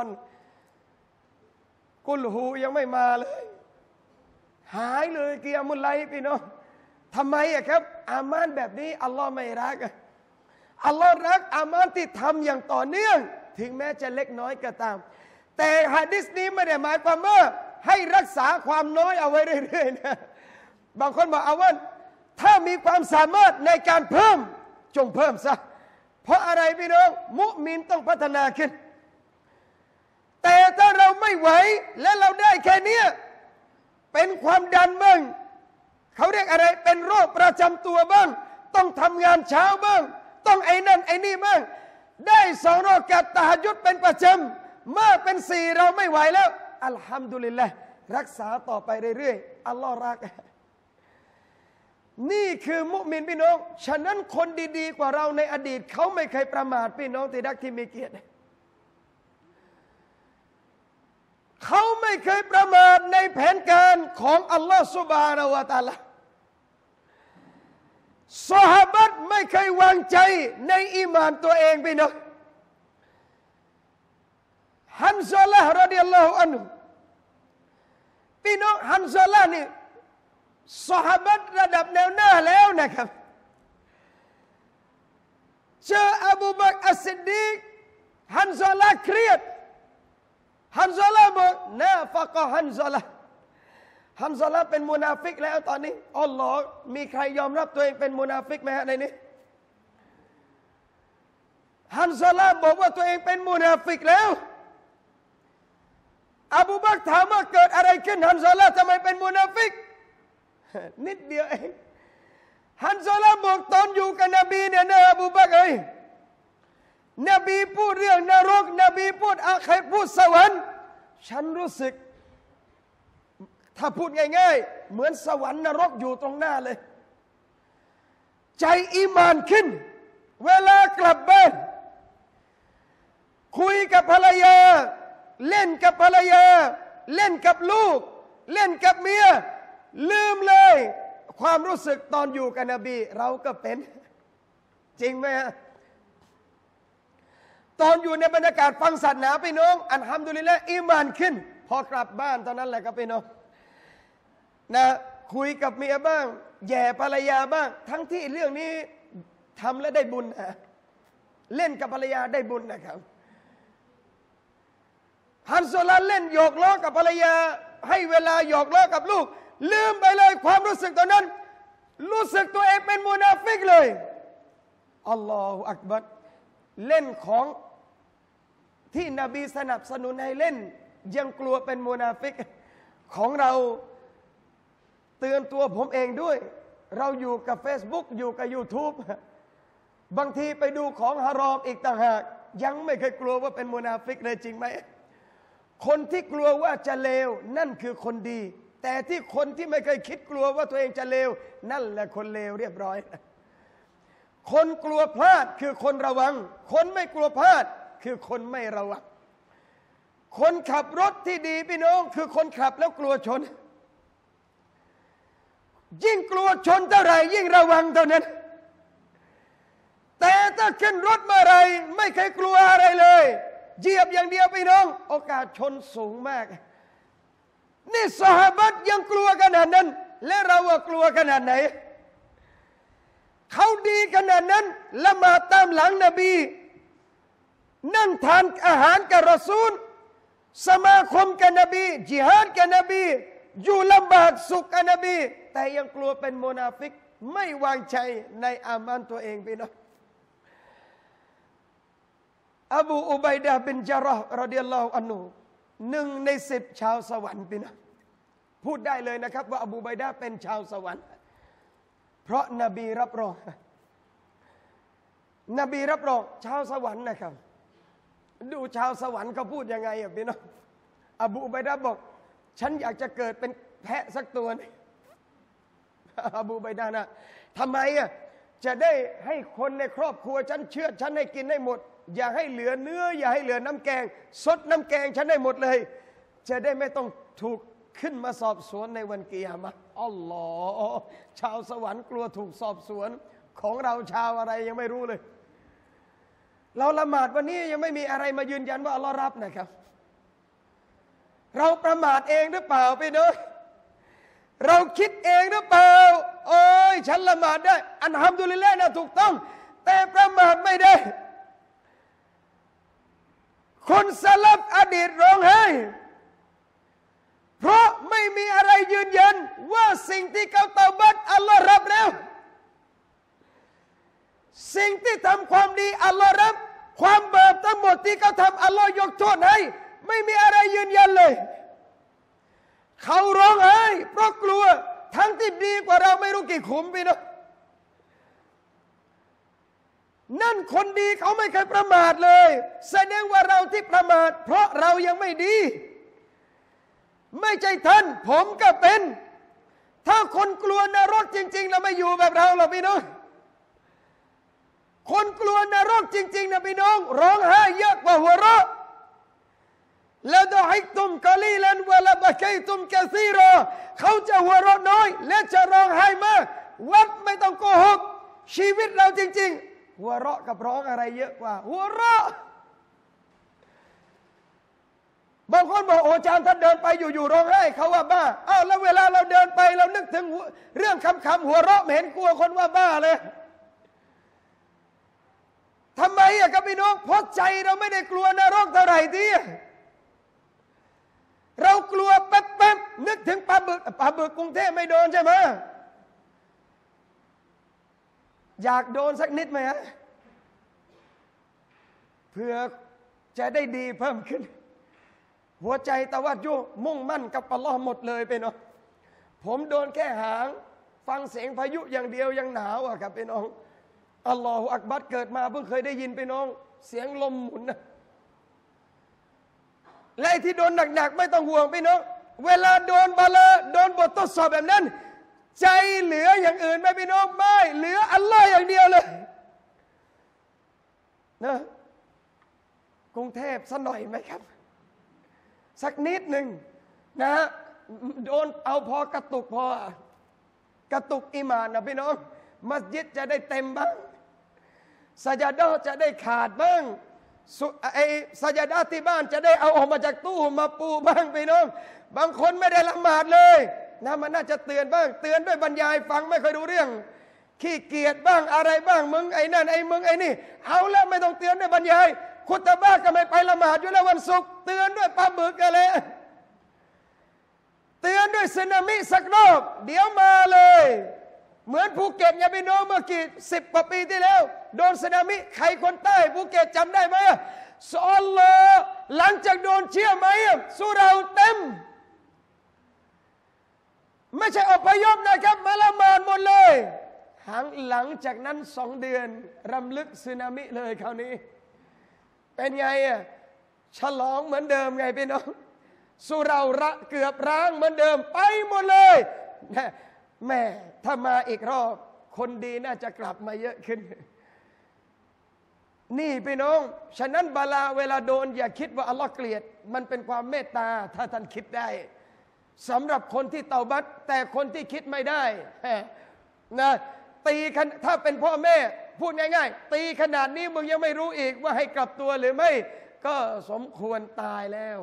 กุลฮูยังไม่มาเลยหายเลยกิยามุลไลล์พี่น้องทำไมอะครับอามานแบบนี้อัลลอฮ์ไม่รักอัลลอฮ์รักอามานที่ทำอย่างต่อเนื่องถึงแม้จะเล็กน้อยก็ตามแต่หะดีษนี้ไม่ได้หมายความว่าให้รักษาความน้อยเอาไว้เรื่อยๆนะบางคนบอกเอาว่าถ้ามีความสามารถในการเพิ่มจงเพิ่มซะเพราะอะไรพี่น้องมุมินต้องพัฒนาขึ้นแต่ถ้าเราไม่ไหวและเราได้แค่นี้เป็นความดันบ้างเขาเรียกอะไรเป็นโรคประจำตัวบ้างต้องทำงานเช้าบ้างต้องไอ้นั่นไอ้นี่บ้างได้2 รอกาตตะฮัจญุดเป็นประจำมากเป็น4เราไม่ไหวแล้วอัลฮัมดุลิลละห์รักษาต่อไปเรื่อยๆอัลลอฮ์รักนี่คือมุมินพี่น้องฉะนั้นคนดีๆกว่าเราในอดีตเขาไม่เคยประมาทพี่น้องที่รักที่มีเกียรติเขาไม่เคยประมาทในแผนการของอัลลอฮฺซุบฮานะฮูวะตะอาลาซอฮาบะห์ไม่เคยวางใจในอีหม่านตัวเองพี่น้องฮัมซอละห์รอฎิยัลลอฮุอันฮุพี่น้องฮัมซอละห์นี่ซอฮาบะห์ระดับแนวหน้าแล้วนะครับเจออบูบักรอัสซิดดีกฮัมซอละห์เครียดฮัมซอละห์บอกนาฟะกะฮัมซอละห์ฮัมซอละห์เป็นมุนาฟิกแล้วตอนนี้อัลลอฮ์มีใครยอมรับตัวเองเป็นมุนาฟิกไหมฮะในนี้ฮัมซอละห์บอกว่าตัวเองเป็นมุนาฟิกแล้วอบูบักรถามว่าเกิดอะไรขึ้นฮัมซอละห์ทำไมเป็นมุนาฟิกนิดเดียวเองฮัมซอละห์บอกตอนอยู่กับนบีเนี่ยนะอบูบักรเอ้ยนบีพูดเรื่องนรกนบีพูดอาคัยพูดสวรรค์ฉันรู้สึกถ้าพูดง่ายๆเหมือนสวรรค์นรกอยู่ตรงหน้าเลยใจอีมานขึ้นเวลากลับบ้านคุยกับภรรยาเล่นกับภรรยาเล่นกับลูกเล่นกับเมียลืมเลยความรู้สึกตอนอยู่กับนบีเราก็เป็นจริงไหมฮะตอนอยู่ในบรรยากาศฟังศาสนาพี่น้องอัลฮัมดุลิลละห์อีมานขึ้นพอกลับบ้านตอนนั้นแหละครับพี่น้องนะคุยกับเมียบ้างแย่ภรรยาบ้างทั้งที่เรื่องนี้ทำแล้วได้บุญนะเล่นกับภรรยาได้บุญนะครับฮัมซอละห์เล่นหยอกล้อกับภรรยาให้เวลาหยอกล้อกับลูกลืมไปเลยความรู้สึกตอนนั้นรู้สึกตัวเองเป็นมุนาฟิกเลยอัลลอฮฺอักบัรเล่นของที่นบีสนับสนุนให้เล่นยังกลัวเป็นมุนาฟิกของเราเตือนตัวผมเองด้วยเราอยู่กับ Facebook อยู่กับ YouTube บางทีไปดูของฮารอมอีกต่างหากยังไม่เคยกลัวว่าเป็นมุนาฟิกเลยจริงไหมคนที่กลัวว่าจะเลวนั่นคือคนดีแต่ที่คนที่ไม่เคยคิดกลัวว่าตัวเองจะเลวนั่นแหละคนเลวเรียบร้อยคนกลัวพลาดคือคนระวังคนไม่กลัวพลาดคือคนไม่ระวังคนขับรถที่ดีพี่น้องคือคนขับแล้วกลัวชนยิ่งกลัวชนเท่าไหร่ยิ่งระวังเท่านั้นแต่ถ้าขึ้นรถเมื่อไรไม่เคยกลัวอะไรเลยเหยียบอย่างเดียวพี่น้องโอกาสชนสูงมากนี่ซอฮาบะห์ยังกลัวขนาดนั้นและเรากลัวขนาดไหนเขาดีขนาดนั้นละหมาดตามหลังนบีนั่งทานอาหารกับรอซูลสมาคมกับนบีจิฮาดกับนบีอยู่ลำบากสุขกับนบีแต่ยังกลัวเป็นมุนาฟิกไม่วางใจในอามานตัวเองพี่น้องอบูอุบัยดะห์บินญะเราะห์รอฎิยัลลอฮุอันฮุ1 ใน 10ชาวสวรรค์พี่น้องพูดได้เลยนะครับว่าอบูอุบัยดะห์เป็นชาวสวรรค์เพราะนบีรับรองนบีรับรองชาวสวรรค์นะครับดูชาวสวรรค์เขาพูดยังไงพี่น้องอบูอุบัยดะห์บอกฉันอยากจะเกิดเป็นแพะสักตัวนึงอบูอุบัยดะห์นะทำไมจะได้ให้คนในครอบครัวฉันเชื่อฉันให้กินให้หมดอย่าให้เหลือเนื้ออย่าให้เหลือน้ำแกงซดน้ำแกงฉันได้หมดเลยจะได้ไม่ต้องถูกขึ้นมาสอบสวนในวันกิยามะห์อัลลอฮ์ชาวสวรรค์กลัวถูกสอบสวนของเราชาวอะไรยังไม่รู้เลยเราละหมาดวันนี้ยังไม่มีอะไรมายืนยันว่าอัลลอฮ์รับนะครับเราประมาทเองหรือเปล่าพี่น้องเราคิดเองหรือเปล่าโอ้ยฉันละหมาดได้อัลฮัมดุลิลละห์นะถูกต้องแต่ประมาทไม่ได้คนสลับอดีตร้องไห้เพราะไม่มีอะไรยืนยันว่าสิ่งที่เขาเตาบัตอัลลอฮ์รับแล้วสิ่งที่ทำความดีอัลลอฮ์รับความบาปทั้งหมดที่เขาทำอัลลอฮ์ยกโทษให้ไม่มีอะไรยืนยันเลยเขาร้องไห้เพราะกลัวทั้งที่ดีกว่าเราไม่รู้กี่ขุมพี่น้องนั่นคนดีเขาไม่เคยประมาทเลยแสดงว่าเราที่ประมาทเพราะเรายังไม่ดีไม่ใช่ท่านผมก็เป็นถ้าคนกลัวนรกจริงๆเราไม่อยู่แบบเราหรอกพี่น้องคนกลัวนรกจริงๆนะพี่น้องร้องไห้เยอะกว่าหัวเราะละดะฮิกตุมกะลีลันวะละบะกัยตุมกะซีรอเขาจะหัวเราะน้อยและจะร้องไห้มากวัดไม่ต้องโกหกชีวิตเราจริงๆหัวเราะกับร้องอะไรเยอะกว่าหัวเราะบางคนบอกโอ้อาจารย์ถ้าเดินไปอยู่ๆร้องไห้เขาว่าบ้าอ้าวแล้วเวลาเราเดินไปเรานึกถึงเรื่องคำหัวเราะไม่เห็นกลัวคนว่าบ้าเลยทำไมครับพี่น้องเพราะใจเราไม่ได้กลัวนรกเท่าไหร่ที่เรากลัวแป๊บๆนึกถึงปลาบึกกรุงเทพไม่โดนใช่ไหมอยากโดนสักนิดไหมฮะเพื่อจะได้ดีเพิ่มขึ้นหัวใจตะวัดยุมุ่งมั่นกับอัลลอฮ์หมดเลยไปเนาะผมโดนแค่หางฟังเสียงพายุอย่างเดียวยังหนาวครับพี่น้องอัลลอฮฺอักบัรเกิดมาเพิ่งเคยได้ยินพี่น้องเสียงลมหมุนนะและที่โดนหนักๆไม่ต้องห่วงพี่น้องเวลาโดนบาลาโดนบททดสอบแบบนั้นใจเหลืออย่างอื่นไหมพี่น้องไม่เหลืออัลลอฮ์อย่างเดียวเลยนะกรุงเทพสักหน่อยไหมครับสักนิดหนึ่งนะฮะโดนเอาพอกระตุกพอกระตุกอีหม่านนะพี่น้องมัสยิดจะได้เต็มบ้างซะญาดะห์จะได้ขาดบ้างซะญาดะห์ที่บ้านจะได้เอาออกมาจากตู้มาปูบ้างพี่น้องบางคนไม่ได้ละหมาดเลยนะมันน่าจะเตือนบ้างเตือนด้วยบรรยายฟังไม่เคยรู้เรื่องขี้เกียจบ้างอะไรบ้างมึงไอ้นั่นไอ้มึงไอ้นี่เอาแล้วไม่ต้องเตือนด้วยบรรยายคุตบะห์ก็ไม่ไปละหมาดอยู่แล้ววันศุกร์เตือนด้วยปลาบึกอะไรเตือนด้วยสึนามิสักรอบเดี๋ยวมาเลยเหมือนภูเก็ตอย่าไปโน้มเมื่อกี่10 กว่าปีที่แล้วโดนสึนามิใครคนใต้ภูเก็ตจำได้ไหมอัลลอฮ์หลังจากโดนเชื่อไหมสุเราเต็มไม่ใช่อพยพนะครับมาละหมาดหมดเลยหลังจากนั้น2 เดือนรำลึกสึนามิเลยคราวนี้เป็นไงฉลองเหมือนเดิมไงพี่น้องสุเราระเกือบร้างเหมือนเดิมไปหมดเลยแม่ถ้ามาอีกรอบคนดีน่าจะกลับมาเยอะขึ้นนี่พี่น้องฉะนั้นบาลาเวลาโดนอย่าคิดว่าอัลลอฮ์เกลียดมันเป็นความเมตตาถ้าท่านคิดได้สำหรับคนที่เตาบัตแต่คนที่คิดไม่ได้นะตีถ้าเป็นพ่อแม่พูดง่ายๆตีขนาดนี้มึงยังไม่รู้อีกว่าให้กลับตัวหรือไม่ก็สมควรตายแล้ว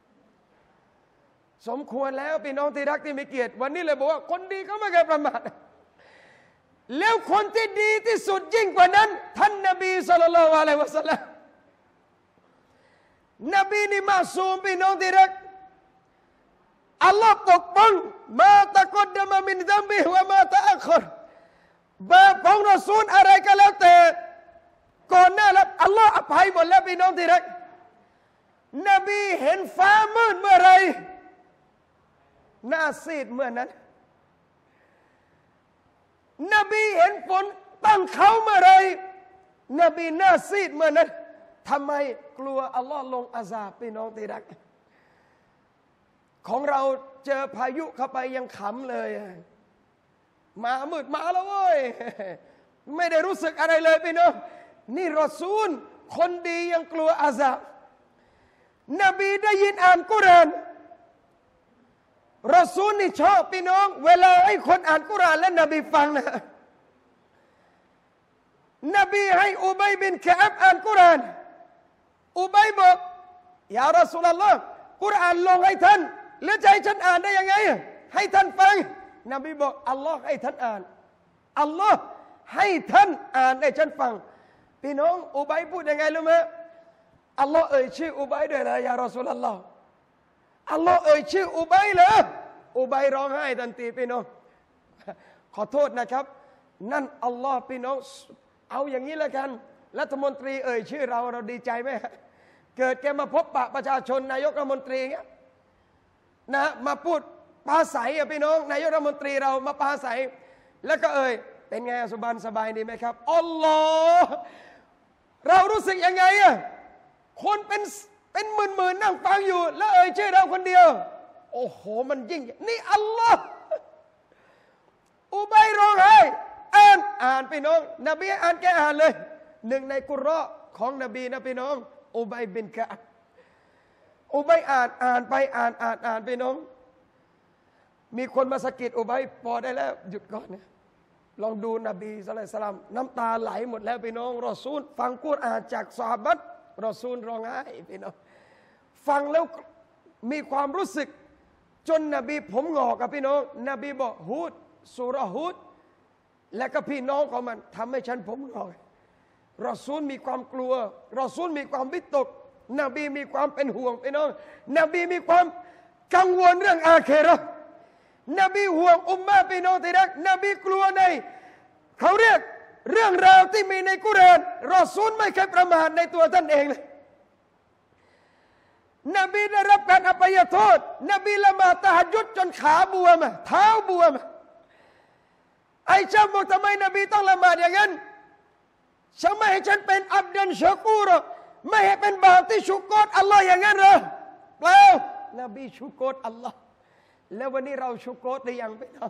สมควรแล้วพี่น้องที่รักที่มีเกียรติวันนี้เลยบอกว่าคนดีเขาไม่เคยประมาทแล้วคนที่ดีที่สุดยิ่งกว่านั้นท่านนบีศ็อลลัลลอฮุอะลัยฮิวะซัลลัมนบีนี่มาซูมพี่น้องที่รักอัลลอฮ์ปกป้องมาตะกดมามินซัมบิฮ์วะมาตะอัครบาปของรอซูลอะไรก็แล้วแต่ก่อนหน้าแล้วอัลลอฮ์อภัยหมดแล้วพี่น้องที่รักนบีเห็นฟ้ามืดเมื่อไรหน้าซีดเมื่อนั้นนบีเห็นฝนตั้งเขาเมื่อไรนบีหน้าซีดเมื่อนั้นทำไมกลัวอัลลอฮ์ลงอาซาบพี่น้องที่รักของเราเจอพายุเข้าไปยังขำเลยมามืดมาแล้วเว้ยไม่ได้รู้สึกอะไรเลยพี่น้องนี่รอซูลคนดียังกลัวอาซาบนบีได้ยินอ่านกุรอานรอซูลนี่ชอบพี่น้องเวลาให้คนอ่านกุรอานและนบีฟังนะนบีให้อุบัยบินกะอับอ่านกุรอานอุบัยบอกยารอซูลอัลลอฮ์กุรอานลงให้ท่านแล้วจะให้ฉันอ่านได้ยังไงให้ท่านฟังนบีบอกอัลลอฮ์ให้ท่านอ่านอัลลอฮ์ให้ท่านอ่านให้ฉันฟังพี่น้องอุบัยพูดยังไงรู้ไหมอัลลอฮ์เอ่ยชื่ออุบัยด้วยนะยารอซูลอัลลอฮ์อัลลอฮ์เอ่ยชื่ออุบัยเลยอุบัยร้องไห้ทันทีพี่น้องขอโทษนะครับนั่นอัลลอฮ์พี่น้องเอาอย่างนี้แล้วกันรัฐมนตรีเอ่ยชื่อเราดีใจไหมเกิดแกมาพบปะประชาชนนายกรัฐมนตรีเงี้ยนะมาพูดปราศัยพี่น้องนายกรัฐมนตรีเรามาปราศัยแล้วก็เอ่ยเป็นไงสุบันสบายดีไหมครับอัลลอฮ์เรารู้สึกยังไงอะคนเป็นหมื่นนั่งฟังอยู่แล้วเอ่ยชื่อเราคนเดียวโอ้โหมันยิ่งนี่อัลลอฮ์อุบัยร้องไห้อ่านพี่น้องนบีอ่านแกอ่านเลยหนึ่งในกุรอของนบีนะพี่น้องอุบัยบินกะอับอุบัยอ่านไปอ่านพี่น้องมีคนมาสะกิดอุบัยพอได้แล้วหยุดก่อนนะลองดูนบีศ็อลลัลลอฮุอะลัยฮิวะซัลลัมน้ำตาไหลหมดแล้วพี่น้องรอซูลฟังกุรอานจากซอฮาบะห์รอซูลร้องไห้พี่น้องฟังแล้วมีความรู้สึกจนนบีผมงอกกับพี่น้องนบีบอกฮูดซูเราะห์ฮูดและก็พี่น้องของมันทำให้ฉันผมงอกรอซูลมีความกลัวรอซูลมีความวิตกนบีมีความเป็นห่วงพี่น้องนบีมีความกังวลเรื่องอาเคเราะห์นบีห่วงอุมมะห์พี่น้องที่รักนบีกลัวในเขาเรียกเรื่องราวที่มีในกุรอานรอซูลไม่เคยประมาทในตัวท่านเองเลยนบีได้รับการอภัยโทษนบีละหมาดตะฮัจญุดจนขาบวมเท้าบวมไอ้เจ้าบอกทำไมนบีต้องละหมาดอย่างนั้นฉันไม่ให้ฉันเป็นอับดันชะกูรไม่ให้เป็นบ่าวที่ชุกรอัลลอฮ์อย่างนั้นเหรอเปล่านบีชุกรอัลลอฮ์แล้ววันนี้เราชุกรได้ยังพี่น้อง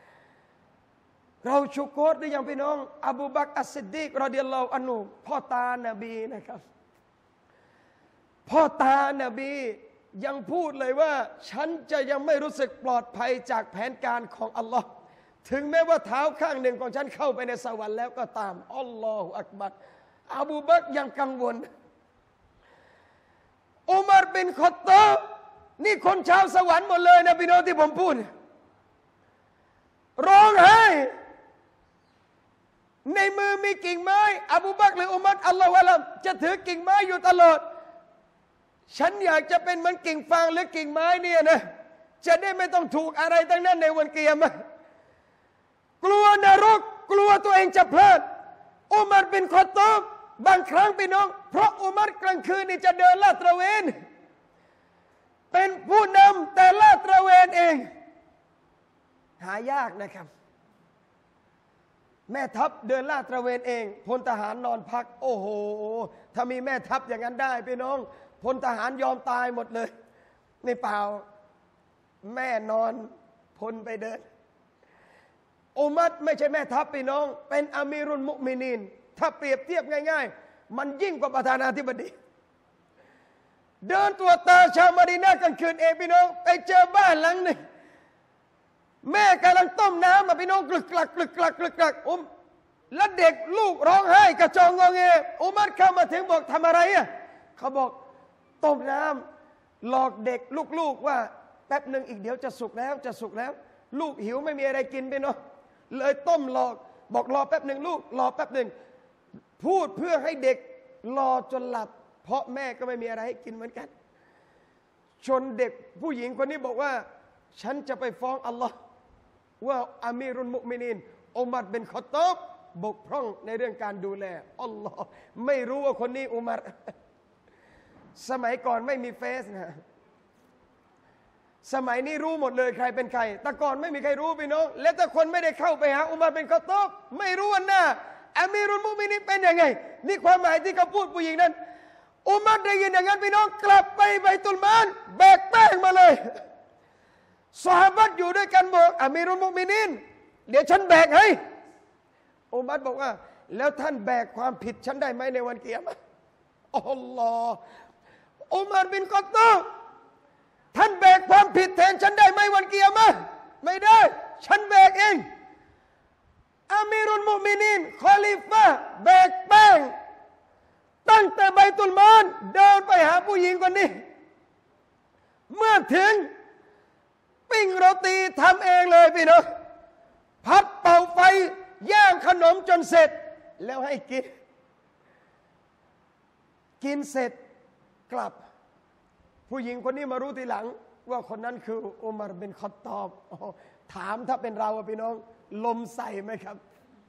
เราชุกรได้ยังพี่น้องอบูบักรอัสซิดดีกรอฎิยัลลอฮุอันฮุพ่อตานบีนะครับพ่อตานบียังพูดเลยว่าฉันจะยังไม่รู้สึกปลอดภัยจากแผนการของอัลลอฮ์ถึงแม้ว่าเท้าข้างหนึ่งของฉันเข้าไปในสวรรค์แล้วก็ตามอัลลอฮฺอักบัรอบูบักรยังกังวลอุมัรบินค็อฏฏอบนี่คนชาวสวรรค์หมดเลยนะพี่น้องที่ผมพูดร้องไห้ในมือมีกิ่งไม้อบูบักรหรืออุมัรอัลลอฮฺวะลัมจะถือกิ่งไม้อยู่ตลอดฉันอยากจะเป็นเหมือนกิ่งฟางหรือกิ่งไม้เนี่ยนะจะได้ไม่ต้องถูกอะไรทั้งนั้นในวันกิยามะห์กลัวนรกกลัวตัวเองจะพลาดอุมัรบินค็อฏฏอบบางครั้งพี่น้องเพราะอุมัรกลางคืนนี่จะเดินลาดตระเวนเป็นผู้นำแต่ลาดตระเวนเองหายากนะครับแม่ทัพเดินลาดตระเวนเองพลทหารนอนพักโอ้โหถ้ามีแม่ทัพอย่างนั้นได้พี่น้องพลทหารยอมตายหมดเลยไม่เปล่าแม่นอนพลไปเดินอุมัรไม่ใช่แม่ทัพพี่น้องเป็นอามีรุลมุมินีนถ้าเปรียบเทียบง่ายๆมันยิ่งกว่าประธานาธิบดีเดินตัวตาชาวมะดีนะห์กลางคืนเองพี่น้องไปเจอบ้านหลังหนึ่งแม่กำลังต้มน้ำมาพี่น้องกลึกกลักกลึกกลักกลึกกลักแล้วเด็กลูกร้องไห้กระจองงอแงอุมัรเข้ามาถึงบอกทำอะไรอ่ะเขาบอกต้มน้ำหลอกเด็กลูกๆว่าแป๊บหนึ่งอีกเดี๋ยวจะสุกแล้วจะสุกแล้วลูกหิวไม่มีอะไรกินพี่น้องเลยต้มหลอกบอกรอแป๊บหนึ่งลูกรอแป๊บหนึ่งพูดเพื่อให้เด็กรอจนหลับเพราะแม่ก็ไม่มีอะไรให้กินเหมือนกันจนเด็กผู้หญิงคนนี้บอกว่าฉันจะไปฟ้องอัลลอฮ์ว่าอามีรุลมุมินีนอุมัรบินค็อฏฏอบบกพร่องในเรื่องการดูแลอัลลอฮ์ไม่รู้ว่าคนนี้อุมัรสมัยก่อนไม่มีเฟซนะสมัยนี้รู้หมดเลยใครเป็นใครแต่ก่อนไม่มีใครรู้พี่น้องและถ้าคนไม่ได้เข้าไปหาอุมัรบินค็อฏฏอบไม่รู้ว่าหน้าอามีรุลมุมินีนเป็นยังไงนี่ความหมายที่เขาพูดผู้หญิงนั้นอุมัรได้ยินอย่างนั้นพี่น้องกลับไปไบตุลมานแบกแป้งมาเลยซอฮาบะห์อยู่ด้วยกันบอกอามีรุลมุมินีนเดี๋ยวฉันแบกให้อุมัรบอกว่าแล้วท่านแบกความผิดฉันได้ไหมในวันเกียรติอัลลอฮ์อุมัรบินค็อฏฏอบท่านแบกความผิดแทนฉันได้ไหมวันเกียรติไม่ได้ฉันแบกเองอามีรุลมุมินีนคอลิฟะห์แบกแป้งตั้งแต่ไบตุลมานเดินไปหาผู้หญิงคนนี้เมื่อถึงปิ้งโรตีทำเองเลยพี่น้องพัดเป่าไฟย่างขนมจนเสร็จแล้วให้กินเสร็จกลับผู้หญิงคนนี้มารู้ทีหลังว่าคนนั้นคืออุมัรบินค็อฏฏอบถามถ้าเป็นเราพี่น้องลมใส่ไหมครับ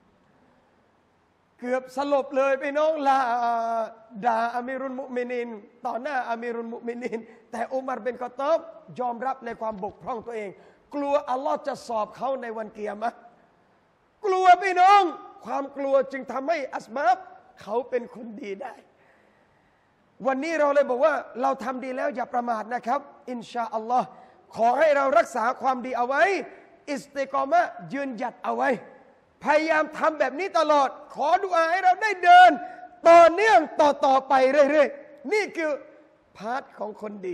เกือบสลบเลยพี่น้องลาด่าอามีรุลมุมินีนต่อหน้าอามีรุลมุมินีนแต่อุมัรบินค็อฏฏอบยอมรับในความบกพร่องตัวเองกลัวอัลลอฮ์จะสอบเขาในวันกิยามะห์กลัวพี่น้องความกลัวจึงทำให้อัสมาบเขาเป็นคนดีได้วันนี้เราเลยบอกว่าเราทำดีแล้วอย่าประมาทนะครับอินชาอัลลอฮ์ขอให้เรารักษาความดีเอาไว้อิสติกอมะห์ยืนหยัดเอาไว้พยายามทำแบบนี้ตลอดขอดุอาให้เราได้เดินต่อเนื่องต่อไปเรื่อยๆนี่คือพาร์ทของคนดี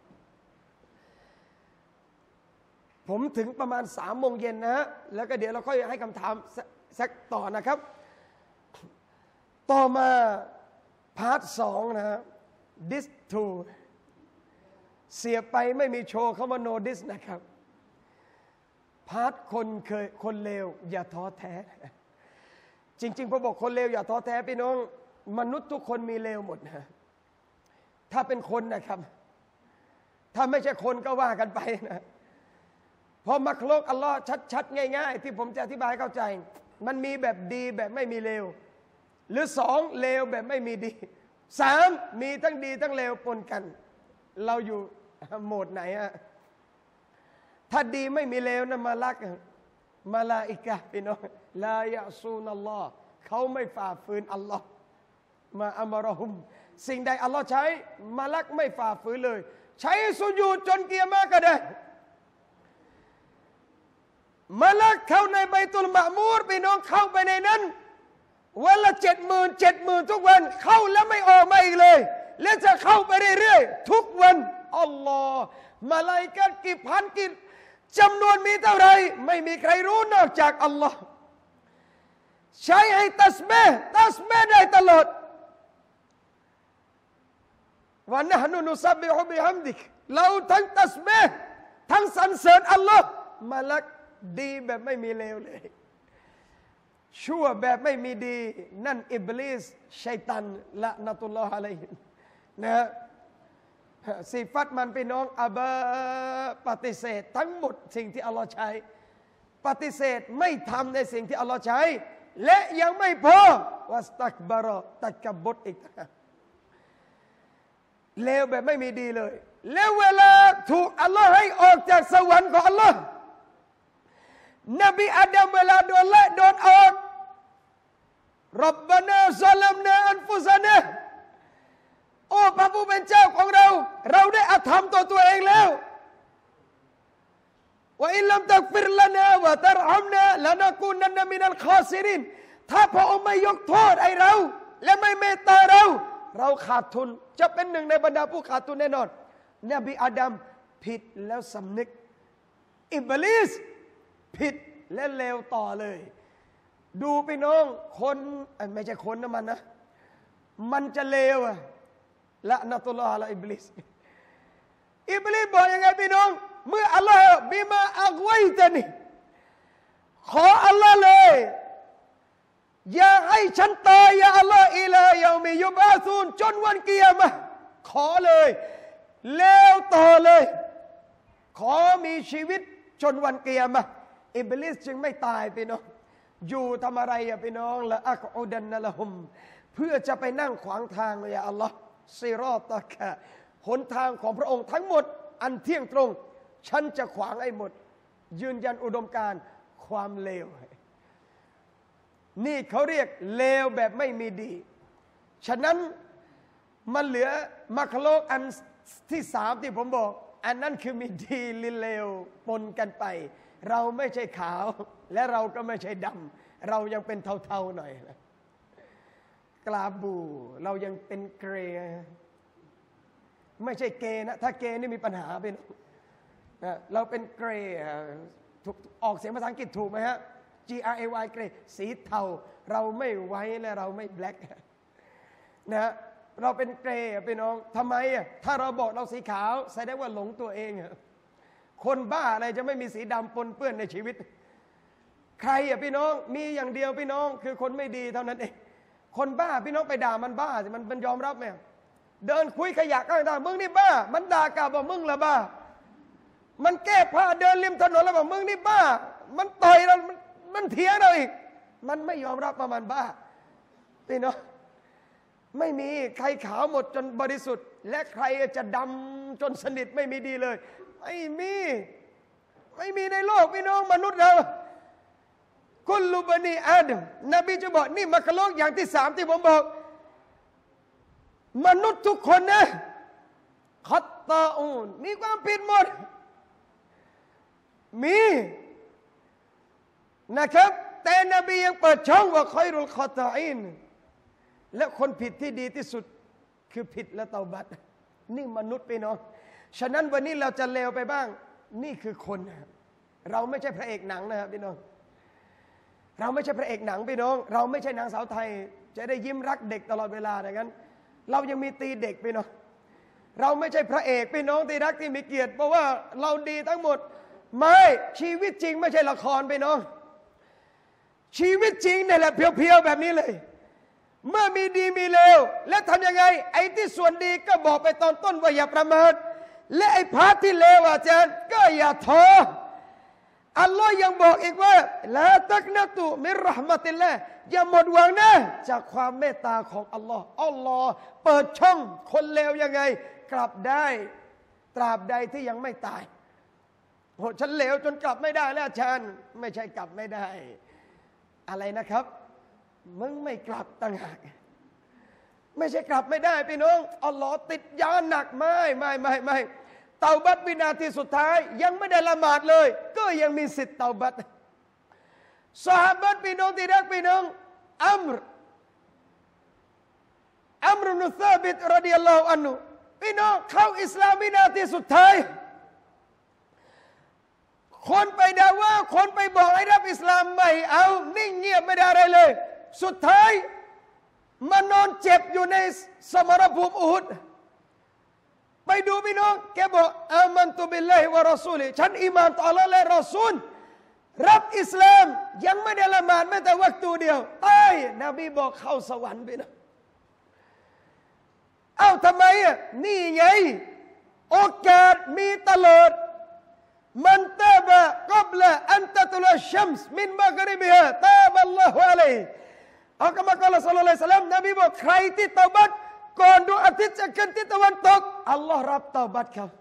ผมถึงประมาณ3 โมงเย็นนะฮะแล้วก็เดี๋ยวเราค่อยให้คำถามสักต่อนะครับต่อมาพาร์ท2นะฮะ this to เสียไปไม่มีโชว์คำว่า no this นะครับพาร์ทคนเลวอย่าท้อแท้จริงๆพอบอกคนเลวอย่าท้อแท้พี่น้องมนุษย์ทุกคนมีเลวหมดนะถ้าเป็นคนนะครับถ้าไม่ใช่คนก็ว่ากันไปนะพอมักลุกอัลลอฮ์ชัดๆง่ายๆที่ผมจะอธิบายเข้าใจมันมีแบบดีแบบไม่มีเลวหรือ2เลวแบบไม่มีดี3มีทั้งดีทั้งเลวปนกันเราอยู่โหมดไหนฮะถ้าดีไม่มีเลวนะมาลักมาลาอิกะห์พี่น้องลายะซูนัลลอฮ์เขาไม่ฝ่าฝืนอัลลอฮ์มาอัมรอฮุมสิ่งใดอัลลอฮ์ใช้มาลักไม่ฝ่าฝืนเลยใช้สุญูดจนกิยามะฮ์ก็ได้มาลักเข้าในไบตุลมะมูรพี่น้องเข้าไปในนั้นวันละ70,000ทุกวันเข้าแล้วไม่ออกมาอีกเลยและจะเข้าไปเรื่อยๆทุกวันอัลลอฮ์มาลาอิกะฮ์กี่พันกี่จำนวนมีเท่าไรไม่มีใครรู้นอกจากอัลลอฮ์ใช้ให้ตัสบีห์ได้ตลอดวันนะฮ์นุซับบิฮุบิฮัมดิกเราทั้งตัสบีห์ทั้งสรรเสริญอัลลอฮ์มาลักดีแบบไม่มีเลวเลยชั่วแบบไม่มีดีนั่นอิบลิสชัยตันละนะตุลลอฮ์อะลัยฮินะสิฟัตมันพี่น้องอับปฏิเสธทั้งหมดสิ่งที่อัลลอฮ์ใช้ปฏิเสธไม่ทำในสิ่งที่อัลลอฮ์ใช้และยังไม่พอวัสตักบารอตักกับบดอีกเลวแบบไม่มีดีเลยแล้วเวลาถูกอัลลอฮ์ให้ออกจากสวรรค์ของอัลลอฮ์นบีอาดัมเวลาโดนไล่โดนออกรับบานาซัลัมนาอันฟุซานะโอ้พระผู้เป็นเจ้าของเราได้อธรรมต่อตัวเองแล้วว่าอิลลัมตักฟิรลานาวะตัรฮัมนาละนะกูนันนะมินัลคอซิรินถ้าพระองค์ไม่ยกโทษให้เราและไม่เมตตาเราขาดทุนจะเป็นหนึ่งในบรรดาผู้ขาดทุนแน่นอนนบีอาดัมผิดแล้วสำนึกอิบลิสผิดและเลวต่อเลยดูพี่น้องคนไม่ใช่คนนะมันจะเลวละนะตุลลอฮ์อะลาอิบลิสบอกยังไงพี่น้องเมื่ออัลลอฮ์บิมาอักไวตะนีขออัลลอฮ์เลยอย่าให้ฉันตายอย่าอัลลอฮ์อิลาเยามิยุบอาซูนจนวันกิยามะห์ขอเลยเลวต่อเลยขอมีชีวิตจนวันเกียรติอิบลิสจึงไม่ตายพี่น้องอยู่ทำอะไรอะพี่น้องละอักอุดันนะละฮุมเพื่อจะไปนั่งขวางทางเลยอัลลอฮ์ซิรอตะกะหนทางของพระองค์ทั้งหมดอันเที่ยงตรงฉันจะขวางให้หมดยืนยันอุดมการณ์ความเลวนี่เขาเรียกเลวแบบไม่มีดีฉะนั้นมันเหลือมัคโลกอันที่สามที่ผมบอกอันนั้นคือมีดีเลวปนกันไปเราไม่ใช่ขาวและเราก็ไม่ใช่ดำเรายังเป็นเทาๆหน่อยนะกลาบูเรายังเป็นเกรย์ไม่ใช่เกย์นะถ้าเกย์นี่มีปัญหาเป็นเราเป็นเกรย์ถูกออกเสียงภาษาอังกฤษถูกไหมฮะ GRAY เกรย์สีเทาเราไม่ไว้และเราไม่แบล็คนะเราเป็นเกรย์พี่น้องทำไมถ้าเราบอกเราสีขาวแสดงว่าหลงตัวเองคนบ้าอะไรจะไม่มีสีดำปนเปื้อนในชีวิตใครพี่น้องมีอย่างเดียวพี่น้องคือคนไม่ดีเท่านั้นเองคนบ้าพี่น้องไปด่ามันบ้าสิมันยอมรับไหมเดินคุยขยะข้างทางมึงนี่บ้ามันด่ากลับบอกมึงละบ้ามันแก้ผ้าเดินริมถนนแล้วบอกมึงนี่บ้ามันต่อยเรามันเถียงเราอีกมันไม่ยอมรับว่ามันบ้าพี่น้องไม่มีใครขาวหมดจนบริสุทธิ์และใครจะดำจนสนิทไม่มีดีเลยไม่มีในโลกพี่น้องมนุษย์เรากุลลุบนีอาดัมนบีจะบอกนี่มัคโลกอย่างที่สามที่ผมบอกมนุษย์ทุกคนนะขัตตาอูนมีความผิดหมดมีนะครับแต่นบียังเปิดช่องว่าคอยรุลคอตาอินและคนผิดที่ดีที่สุดคือผิดและเตาบัตนี่มนุษย์พี่น้องฉะนั้นวันนี้เราจะเลวไปบ้างนี่คือคนเราไม่ใช่พระเอกหนังนะครับพี่น้องเราไม่ใช่พระเอกหนังพี่น้องเราไม่ใช่นางสาวไทยจะได้ยิ้มรักเด็กตลอดเวลาอย่างนั้นเรายังมีตีเด็กพี่น้องเราไม่ใช่พระเอกพี่น้องที่รักที่มีเกียรติเพราะว่าเราดีทั้งหมดไม่ชีวิตจริงไม่ใช่ละครพี่น้องชีวิตจริงนี่แหละเพียวๆแบบนี้เลยเมื่อมีดีมีเลวและทำยังไงไอ้ที่ส่วนดีก็บอกไปตอนต้นว่าอย่าประมาทและไอ้พาร์ทที่เลวอาจารย์ก็อย่าท้ออัลลอฮ์ยังบอกอีกว่าลาตักนะตุมิรเราะห์มะติลลาห์อย่าหมดหวังนะจากความเมตตาของอัลลอฮ์อัลลอฮ์เปิดช่องคนเลวยังไงกลับได้ตราบใดที่ยังไม่ตายโหฉันเลวจนกลับไม่ได้แล้วอาจารย์ไม่ใช่กลับไม่ได้อะไรนะครับมึงไม่กลับต่างหากไม่ใช่กลับไม่ได้พี่น้องอัลลอฮ์ติดยาหนักไม่เตาบัตวินาทีสุดท้ายยังไม่ได้ละหมาดเลยก็ยังมีสิทธิ์เตาบัตซอฮาบะห์พี่น้องที่รักพี่น้องอัมรุนุซาบิตรดิยัลลอฮุอันฮุพี่น้องเข้าอิสลามวินาทีสุดท้ายคนไปด่าว่าคนไปบอกให้รับอิสลามไม่เอานิ่งเงียบไม่ได้อะไรเลยสุดท้ายมานอนเจ็บอยู่ในสมรภูมิอูฮุดไปดูพี่น้องแกบอกอามันตุบิลลาฮิวะรอซูลิฉันอีหม่านต่ออัลเลาะห์และรอซูลรับอิสลามยังไม่ได้ละหมาดแม้แต่วรรคเดียวตายนบีบอกเข้าสวรรค์ไปนะเอ้าทำไมนี่ไงโอกาสมีตลอดมันตาบะกับละอันตะตุลชัมส์มินมักริบิฮะตาบัลลอฮุอะลัยฮิอัลกะมะกอลศ็อลลัลลอฮุอะลัยฮิวะซัลลัมนบีบอกใครที่เตาบัตก่อนดวงอาทิตย์จะขึ้นทิศตะวันตกอัลลอฮ์รับเตาบัตเขา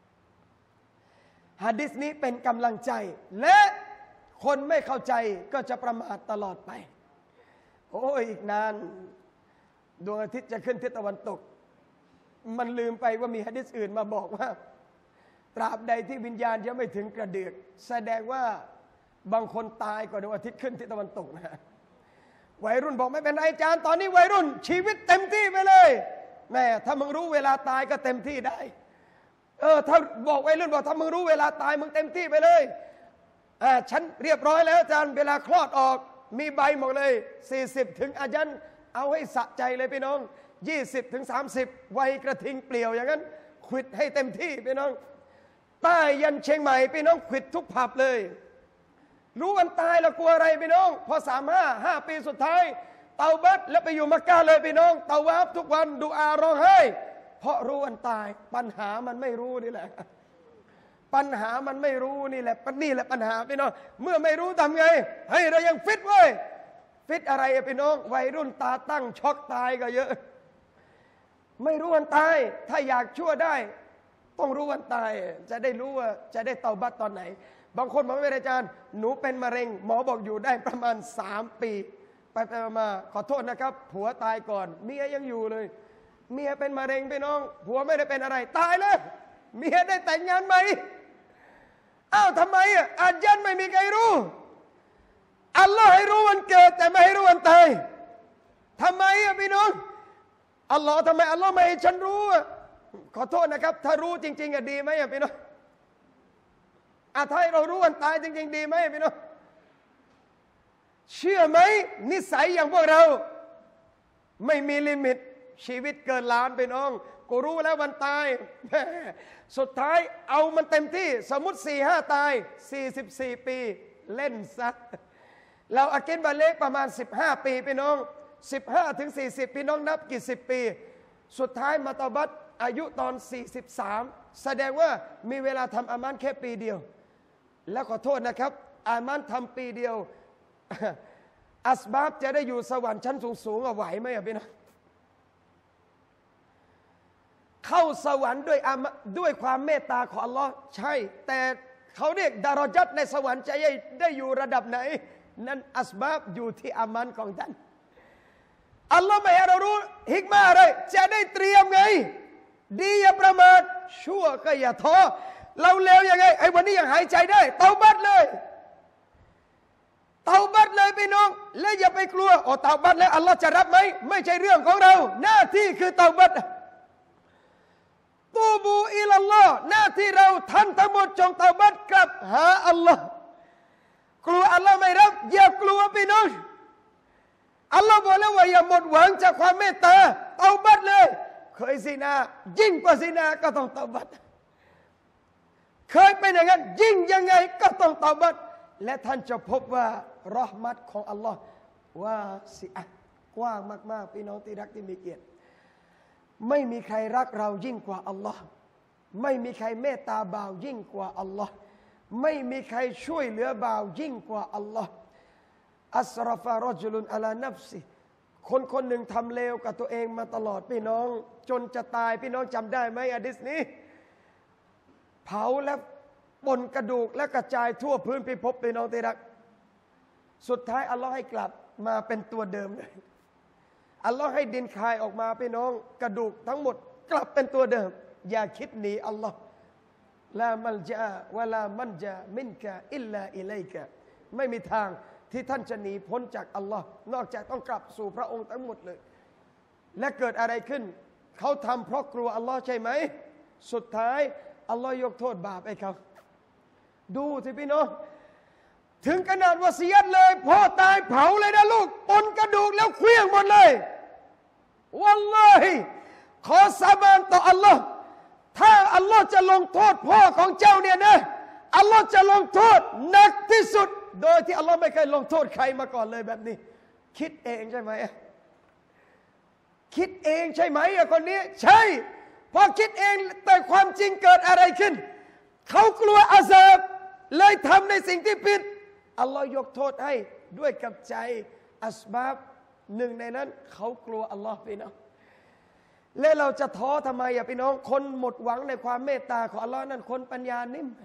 หะดีษนี้เป็นกำลังใจและคนไม่เข้าใจก็จะประมาทตลอดไปโอ้ยอีกนานดวงอาทิตย์จะขึ้นทิศตะวันตกมันลืมไปว่ามีหะดีษอื่นมาบอกว่าตราบใดที่วิญญาณยังไม่ถึงกระเดือกแสดงว่าบางคนตายก่อนดวงอาทิตย์ขึ้นทิศตะวันตกนะวัยรุ่นบอกไม่เป็นไรอาจารย์ตอนนี้วัยรุ่นชีวิตเต็มที่ไปเลยแม่ถ้ามึงรู้เวลาตายก็เต็มที่ได้ถ้าบอกวัยรุ่นบอกถ้ามึงรู้เวลาตายมึงเต็มที่ไปเลยฉันเรียบร้อยแล้วอาจารย์เวลาคลอดออกมีใบหมดเลย40ถึงอาจารย์เอาให้สะใจเลยพี่น้อง20ถึง30วัยกระทิงเปลี่ยวอย่างนั้นขวิดให้เต็มที่พี่น้องใต้ยันเชียงใหม่พี่น้องขวิดทุกผับเลยรู้วันตายแล้วกลัวอะไรพี่น้องพอ5 ปีสุดท้ายเตาบัตแล้วไปอยู่มักกะเลยพี่น้องเตาวาฟทุกวันดูอาร้องไห้เพราะรู้วันตายปัญหามันไม่รู้นี่แหละปัญหามันไม่รู้นี่แหละปัญหาพี่น้องเมื่อไม่รู้ทำไงให้เรายังฟิตเว้ยฟิตอะไรพี่น้องวัยรุ่นตาตั้งช็อกตายก็เยอะไม่รู้วันตายถ้าอยากชั่วได้ต้องรู้วันตายจะได้รู้ว่าจะได้เตาบัตตอนไหนบางคนบอกว่าอาจารย์หนูเป็นมะเร็งหมอบอกอยู่ได้ประมาณ3 ปีไปมาขอโทษนะครับผัวตายก่อนเมียยังอยู่เลยเมียเป็นมะเร็งพี่น้องผัวไม่ได้เป็นอะไรตายแล้วเมียได้แต่งงานใหม่อ้าวทำไมอาจารย์ไม่มีใครรู้อัลลอฮ์ให้รู้วันเกิดแต่ไม่ให้รู้วันตายทำไมพี่น้องอัลลอฮ์ทำไมอัลลอฮ์ไม่ให้ฉันรู้ขอโทษนะครับถ้ารู้จริงๆดีไหมพี่น้องถ้าให้เรารู้วันตายจริงๆดีไหมพี่น้องเชื่อไหมนิสัยอย่างพวกเราไม่มีลิมิตชีวิตเกินล้านพี่น้องกูรู้แล้ววันตายสุดท้ายเอามันเต็มที่สมมุติ 4-5 ตาย44 ปีเล่นซะเราอากินบาเล็กประมาณ15 ปีพี่น้อง15 ถึง 40พี่น้องนับกี่10 ปีสุดท้ายมาตอบัตอายุตอน43แสดงว่ามีเวลาทำอามันแค่ปีเดียวแล้วขอโทษนะครับอามันทำปีเดียวอัสบาบจะได้อยู่สวรรค์ชั้นสูงๆไหวไหมพี่น้องเข้าสวรรค์ด้วยความเมตตาของอัลลอฮ์ใช่แต่เขาเรียกดารอญัตในสวรรค์จะได้อยู่ระดับไหนนั่นอัสบาบอยู่ที่อามันของท่านอัลลอฮ์ไม่ให้เรารู้ฮิกมาอะไรจะได้เตรียมไงดีอย่าประมาทชั่วก็อย่าท้อเราเลวยังไงไอ้วันนี้ยังหายใจได้เตาบัตเลยเตาบัตเลยพี่น้องและอย่าไปกลัวเตาบัตแล้วอัลลอฮ์จะรับไหมไม่ใช่เรื่องของเราหน้าที่คือเตาบัตตูบูอิลลอฮ์หน้าที่เราท่านทั้งหมดจงเตาบัตกลับหาอัลลอฮ์กลัวอัลลอฮ์ไม่รับอย่ากลัวพี่น้องอัลลอฮ์บอกแล้วว่าอย่าหมดหวังจากความเมตตาเตาบัตเลยเคยซินายิ่งกว่าซินาก็ต้องเตาบัตเคยเป็นอย่างนั้นยิ่งยังไงก็ต้องเตาบัตและท่านจะพบว่ารอห์มัตของอัลลอฮ์ว่าสิอะกว้างมากๆพี่น้องที่รักที่มีเกียรติไม่มีใครรักเรายิ่งกว่าอัลลอฮ์ไม่มีใครเมตตาบ่าวยิ่งกว่าอัลลอฮ์ไม่มีใครช่วยเหลือบ่าวยิ่งกว่าอัลลอฮ์อัสรฟะรอจุลุนอะลานัฟซิคนหนึ่งทำเลวกับตัวเองมาตลอดพี่น้องจนจะตายพี่น้องจำได้ไหมอะดิษนี้เผาแล้วปนกระดูกและกระจายทั่วพื้นพิภพพี่น้องที่รักสุดท้ายอัลลอฮ์ให้กลับมาเป็นตัวเดิมเลยอัลลอฮ์ให้ดินคายออกมาพี่น้องกระดูกทั้งหมดกลับเป็นตัวเดิมอย่าคิดหนีอัลลอฮ์ลามัลจาวะลามันจามินกะอิลลาอิลัยกะไม่มีทางที่ท่านจะหนีพ้นจากอัลลอฮ์นอกจากต้องกลับสู่พระองค์ทั้งหมดเลยและเกิดอะไรขึ้นเขาทำเพราะกลัวอัลลอฮ์ใช่ไหมสุดท้ายอัลลอฮ์ยกโทษบาปให้เขาดูสิพี่น้องถึงขนาดวะซียัตเลยพ่อตายเผาเลยนะลูกปนกระดูกแล้วเคลี้ยงหมดเลยวัลลอฮิขอสาบานต่ออัลลอฮ์ถ้าอัลลอฮ์จะลงโทษพ่อของเจ้าเนี่ยนะอัลลอฮ์จะลงโทษหนักที่สุดโดยที่อัลลอฮ์ไม่เคยลงโทษใครมาก่อนเลยแบบนี้คิดเองใช่ไหมคิดเองใช่ไหมคนนี้ใช่พอคิดเองแต่ความจริงเกิดอะไรขึ้นเขากลัวอาซาบเลยทำในสิ่งที่ผิดอัลลอฮ์ยกโทษให้ด้วยกับใจอัสบาบหนึ่งในนั้นเขากลัวอัลลอฮ์พี่น้องและเราจะท้อทำไมพี่น้องคนหมดหวังในความเมตตาของอัลลอฮ์นั่นคนปัญญานิ่ม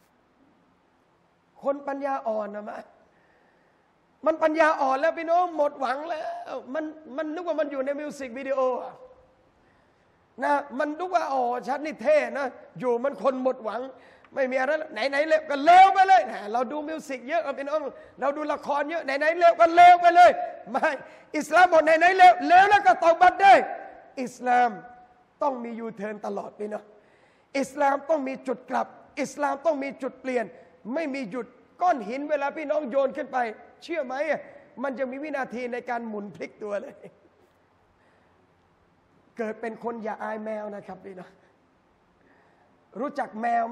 คนปัญญาอ่อนนะมันปัญญาอ่อนแล้วพี่น้องหมดหวังแล้วมันนึกว่ามันอยู่ในมิวสิกวิดีโอนะมันนึกว่าฉันนี่เท่นะอยู่มันคนหมดหวังไม่มีอะไรไหนเลวก็เลวไปเลยนะเราดูมิวสิกเยอะพี่น้องเราดูละครเยอะไหนเลวก็เลวไปเลยไม่อิสลามบอกไหนเลวแล้วก็เตาบัตได้อิสลามต้องมียูเทิร์นตลอดพี่น้องอิสลามต้องมีจุดกลับอิสลามต้องมีจุดเปลี่ยนไม่มีหยุดก้อนหินเวลาพี่น้องโยนขึ้นไปเชื่อไหมมันจะมีวินาทีในการหมุนพลิกตัวเลยเกิดเป็นคนอย่าอายแมวนะครับพี่น้องรู้จักแมวไหม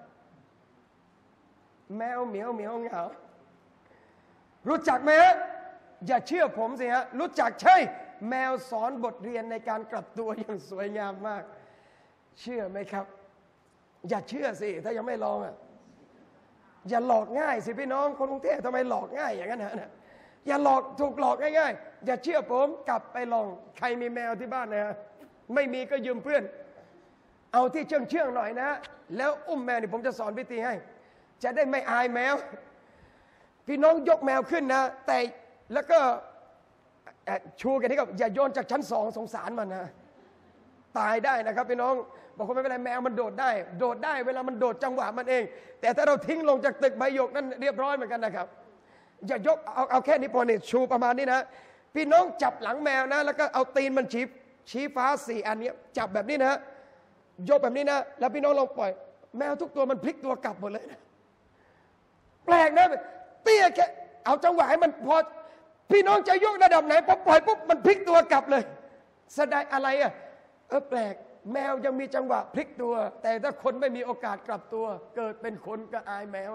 แมวเหมียวเหงารู้จักไหมอย่าเชื่อผมสิฮะรู้จักใช่แมวสอนบทเรียนในการกลับตัวอย่างสวยงามมากเชื่อไหมครับอย่าเชื่อสิถ้ายังไม่ลองอ่ะอย่าหลอกง่ายสิพี่น้องคนกรุงเทพทำไมหลอกง่ายอย่างนั้นนะอย่าหลอกถูกหลอกง่ายๆอย่าเชื่อผมกลับไปลองใครมีแมวที่บ้านนะไม่มีก็ยืมเพื่อนเอาที่เชื่องหน่อยนะแล้วอุ้มแมวนี่ผมจะสอนวิธีให้จะได้ไม่อายแมวพี่น้องยกแมวขึ้นนะแต่แล้วก็ชูกันที่กับอย่าโยนจากชั้น2สงสารมันนะตายได้นะครับพี่น้องบอกว่าไม่เป็นไรแมวมันโดดได้เวลามันโดดจังหวะมันเองแต่ถ้าเราทิ้งลงจากตึกใบหยกนั่นเรียบร้อยเหมือนกันนะครับอย่ายกเอาแค่นี้พอนี่ชูประมาณนี้นะพี่น้องจับหลังแมวนะแล้วก็เอาตีนมันชี้ฟ้า4อันนี้จับแบบนี้นะยกแบบนี้นะแล้วพี่น้องลองปล่อยแมวทุกตัวมันพลิกตัวกลับหมดเลยนะแปลกนะเตี้ยแค่เอาจังหวะให้มันพอพี่น้องจะยกระดับไหนพอปล่อยปุ๊บมันพลิกตัวกลับเลยแสดงอะไรอ่ะแปลกแมวยังมีจังหวะพลิกตัวแต่ถ้าคนไม่มีโอกาสกลับตัวเกิดเป็นคนก็อายแมว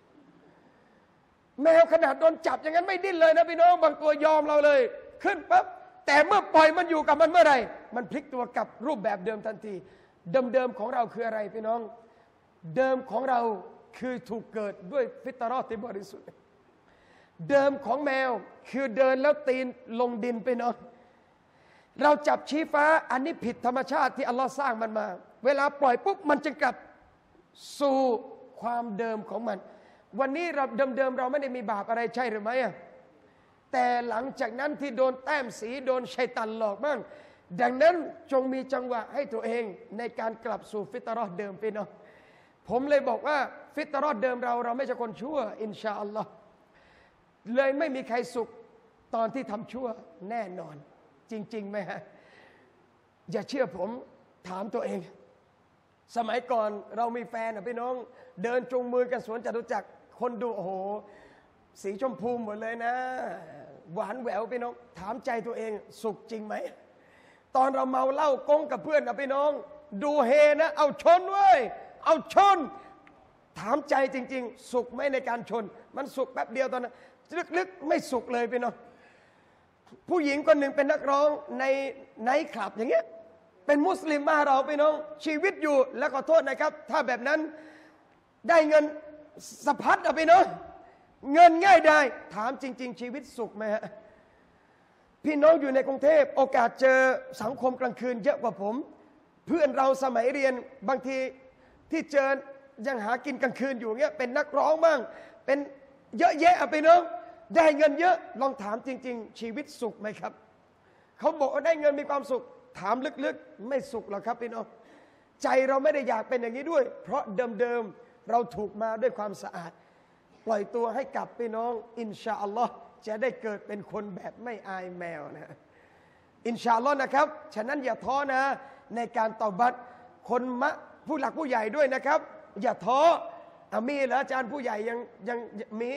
ขนาดโดนจับอย่างนั้นไม่ดิ้นเลยนะพี่น้องบางตัวยอมเราเลยขึ้นปั๊บแต่เมื่อปล่อยมันอยู่กับมันเมื่อไหร่มันพลิกตัวกลับรูปแบบเดิมทันทีเดิมของเราคืออะไรพี่น้องเดิมของเราคือถูกเกิดด้วยฟิตรอห์ที่บริสุทธิ์เดิมของแมวคือเดินแล้วตีนลงดินไปนอนเราจับชี้ฟ้าอันนี้ผิดธรรมชาติที่อัลลอฮ์สร้างมันมาเวลาปล่อยปุ๊บมันจึงกลับสู่ความเดิมของมันวันนี้เราเดิมเราไม่ได้มีบาปอะไรใช่หรือไม่แต่หลังจากนั้นที่โดนแต้มสีโดนชัยตันหลอกบ้างดังนั้นจงมีจังหวะให้ตัวเองในการกลับสู่ฟิตรอห์เดิมพี่น้องผมเลยบอกว่าฟิตรอห์เดิมเราไม่ใช่คนชั่วอินชาอัลลอฮ์เลยไม่มีใครสุขตอนที่ทำชั่วแน่นอนจริงๆไหมฮะอย่าเชื่อผมถามตัวเองสมัยก่อนเรามีแฟนพี่น้องเดินจูงมือกันสวนจตุจักรคนดูโอ้โหสีชมพูหมดเลยนะหวานแหววพี่น้องถามใจตัวเองสุขจริงไหมตอนเราเมาเหล้ากงกับเพื่อนพี่น้องดูเฮนะเอาชนเว้ยเอาชนถามใจจริงๆสุขไหมในการชนมันสุขแป๊บเดียวตอนนั้นลึกๆไม่สุขเลยพี่น้องผู้หญิงคนหนึ่งเป็นนักร้องในไนท์คลับอย่างเงี้ยเป็นมุสลิมมาเราพี่น้องชีวิตอยู่แล้วขอโทษนะครับถ้าแบบนั้นได้เงินสะพัดพี่น้องเงินง่ายได้ถามจริงๆชีวิตสุขไหมฮะพี่น้องอยู่ในกรุงเทพโอกาสเจอสังคมกลางคืนเยอะกว่าผมเพื่อนเราสมัยเรียนบางทีที่เจอยังหากินกลางคืนอยู่เงี้ยเป็นนักร้องบ้างเป็นเยอะแยะพี่น้องได้เงินเยอะลองถามจริงๆชีวิตสุขไหมครับเขาบอกว่าได้เงินมีความสุขถามลึกๆไม่สุขหรอกครับพี่น้องใจเราไม่ได้อยากเป็นอย่างนี้ด้วยเพราะเดิมๆเราถูกมาด้วยความสะอาดปล่อยตัวให้กลับพี่น้องอินชาอัลลอฮ์จะได้เกิดเป็นคนแบบไม่อายแมวนะอินชาอัลลอฮ์นะครับฉะนั้นอย่าท้อนะในการตอบัตคนผู้หลักผู้ใหญ่ด้วยนะครับอย่าท้อมีเหรออาจารย์ผู้ใหญ่ยังมี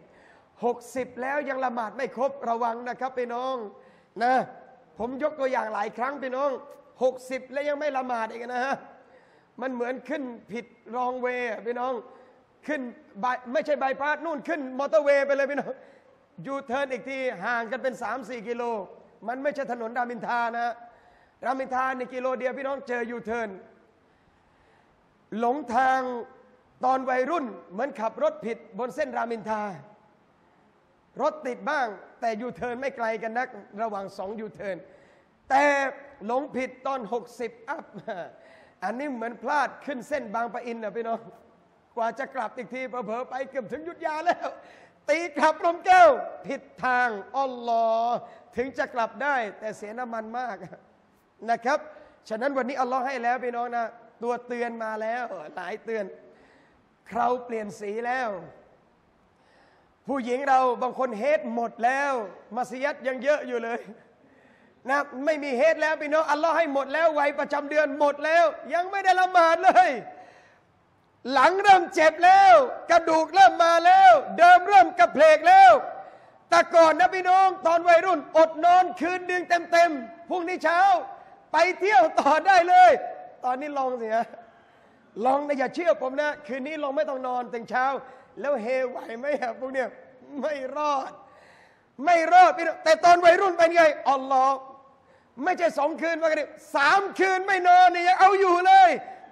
60แล้วยังละหมาดไม่ครบระวังนะครับพี่น้องนะผมยกตัวอย่างหลายครั้งพี่น้อง60แล้วยังไม่ละหมาดอีกนะฮะมันเหมือนขึ้นผิดรองเวย์พี่น้องขึ้นไม่ใช่บายพาสนู่นขึ้นมอเตอร์เวย์ไปเลยพี่น้องยูเทิร์นอีกทีห่างกันเป็น 3-4 กิโลมันไม่ใช่ถนนรามอินทรานะรามอินทราในกิโลเดียวพี่น้องเจอยูเทิร์นหลงทางตอนวัยรุ่นเหมือนขับรถผิดบนเส้นรามอินทรารถติดบ้างแต่ยูเทิร์นไม่ไกลกันนักระหว่าง2ยูเทิร์นแต่หลงผิดตอน60อัพอันนี้เหมือนพลาดขึ้นเส้นบางปะอินนะพี่น้องกว่าจะกลับอีกทีเผลอๆไปเกือบถึงยุทธยาแล้วตีกลับลมแก้วผิดทางอัลลอฮ์ถึงจะกลับได้แต่เสียน้ำมันมากนะครับฉะนั้นวันนี้อัลลอฮ์ให้แล้วพี่น้องนะตัวเตือนมาแล้วหลายเตือนเคราเปลี่ยนสีแล้วผู้หญิงเราบางคนเฮดหมดแล้วมัสยิดยังเยอะอยู่เลยนะไม่มีเฮดแล้วพี่น้องอัลลอฮ์ให้หมดแล้ววัยประจำเดือนหมดแล้วยังไม่ได้ละหมาดเลยหลังเริ่มเจ็บแล้วกระดูกเริ่มมาแล้วเดิมเริ่มกระเพลกแล้วแต่ก่อนนะพี่น้องตอนวัยรุ่นอดนอนคืนนึงเต็มพรุ่งนี้เช้าไปเที่ยวต่อได้เลยตอนนี้ลองสิฮะลองนะอย่าเชื่อผมนะคืนนี้ลองไม่ต้องนอนถึงเช้าแล้วเฮไหวไหมครับพวกเนี้ยไม่รอดพี่น้องแต่ตอนวัยรุ่นเป็นไงอัลลอฮ์ไม่ใช่2 คืนว่ากัน3 คืนไม่นอนนี่ยังเอาอยู่เลย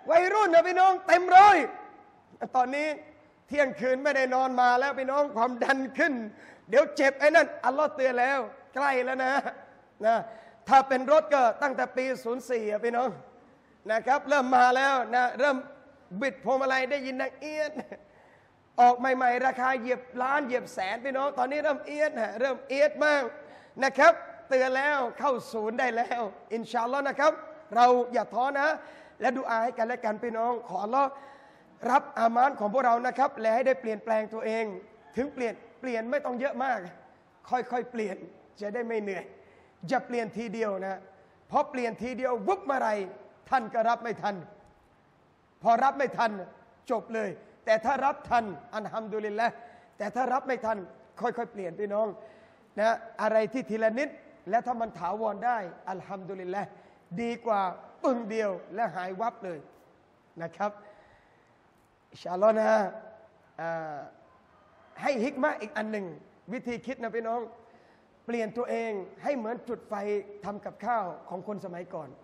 วัยรุ่นนะพี่น้องเต็มร้อยตอนนี้เที่ยงคืนไม่ได้นอนมาแล้วพี่น้องความดันขึ้นเดี๋ยวเจ็บไอ้นั่นอัลลอฮ์เตือนแล้วใกล้แล้วนะถ้าเป็นรถก็ตั้งแต่ปี04อ่ะพี่น้องนะครับเริ่มมาแล้วนะเริ่มบิดพวงมาลัยได้ยินดังเอียดออกใหม่ๆราคาเหยียบล้านเหยียบแสนพี่น้องตอนนี้เริ่มเอียดเริ่มเอียดมากนะครับเตือนแล้วเข้าศูนย์ได้แล้วอินชาอัลลอฮ์นะครับเราอย่าท้อนะและดุอาให้กันและกันพี่น้องขออัลลอฮ์รับอามานของพวกเรานะครับและให้ได้เปลี่ยนแปลงตัวเองถึงเปลี่ยนไม่ต้องเยอะมากค่อยๆเปลี่ยนจะได้ไม่เหนื่อยจะเปลี่ยนทีเดียวนะเพราะเปลี่ยนทีเดียววุบมาไรท่านก็รับไม่ทันพอรับไม่ทันจบเลยแต่ถ้ารับทันอัลฮัมดุลิลละห์แต่ถ้ารับไม่ทันค่อยๆเปลี่ยนพี่น้องนะอะไรที่ทีละนิดและถ้ามันถาวรได้อัลฮัมดุลิลละห์ดีกว่าปึ้งเดียวและหายวับเลยนะครับอินชาอัลลอฮ์นะให้ฮิกมะอีกอันหนึ่งวิธีคิดนะพี่น้องเปลี่ยนตัวเองให้เหมือนจุดไฟทำกับข้าวของคนสมัยก่อน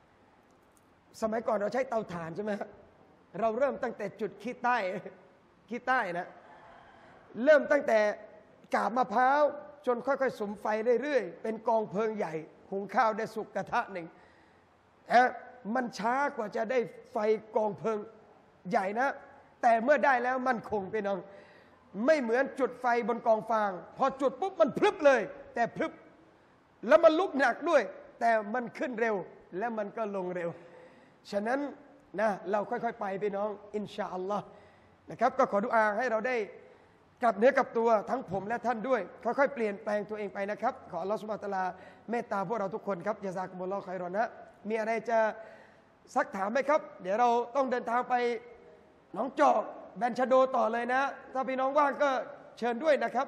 เราใช้เตาถ่านใช่ไหมเราเริ่มตั้งแต่จุดขี้ใต้นะเริ่มตั้งแต่กาบมะพร้าวจนค่อยๆสุมไฟเรื่อยๆเป็นกองเพลิงใหญ่หุงข้าวได้สุกกระทะหนึ่งมันช้ากว่าจะได้ไฟกองเพลิงใหญ่นะแต่เมื่อได้แล้วมันคงพี่น้องไม่เหมือนจุดไฟบนกองฟางพอจุดปุ๊บมันพลึบเลยแต่พลึบแล้วมันลุกหนักด้วยแต่มันขึ้นเร็วและมันก็ลงเร็วฉะนั้นนะเราค่อยๆไปพี่น้องอินชาอัลลอฮ์นะครับก็ขอดุอาให้เราได้กลับเนื้อกลับตัวทั้งผมและท่านด้วยค่อยๆเปลี่ยนแปลงตัวเองไปนะครับขออัลลอฮ์ซุบฮานะฮูวะตะอาลาเมตตาพวกเราทุกคนครับยะซากุมุลลอฮุค็อยรอนนะมีอะไรจะซักถามไหมครับเดี๋ยวเราต้องเดินทางไปหนองจอกแบนชะโดต่อเลยนะถ้าพี่น้องว่างก็เชิญด้วยนะครับ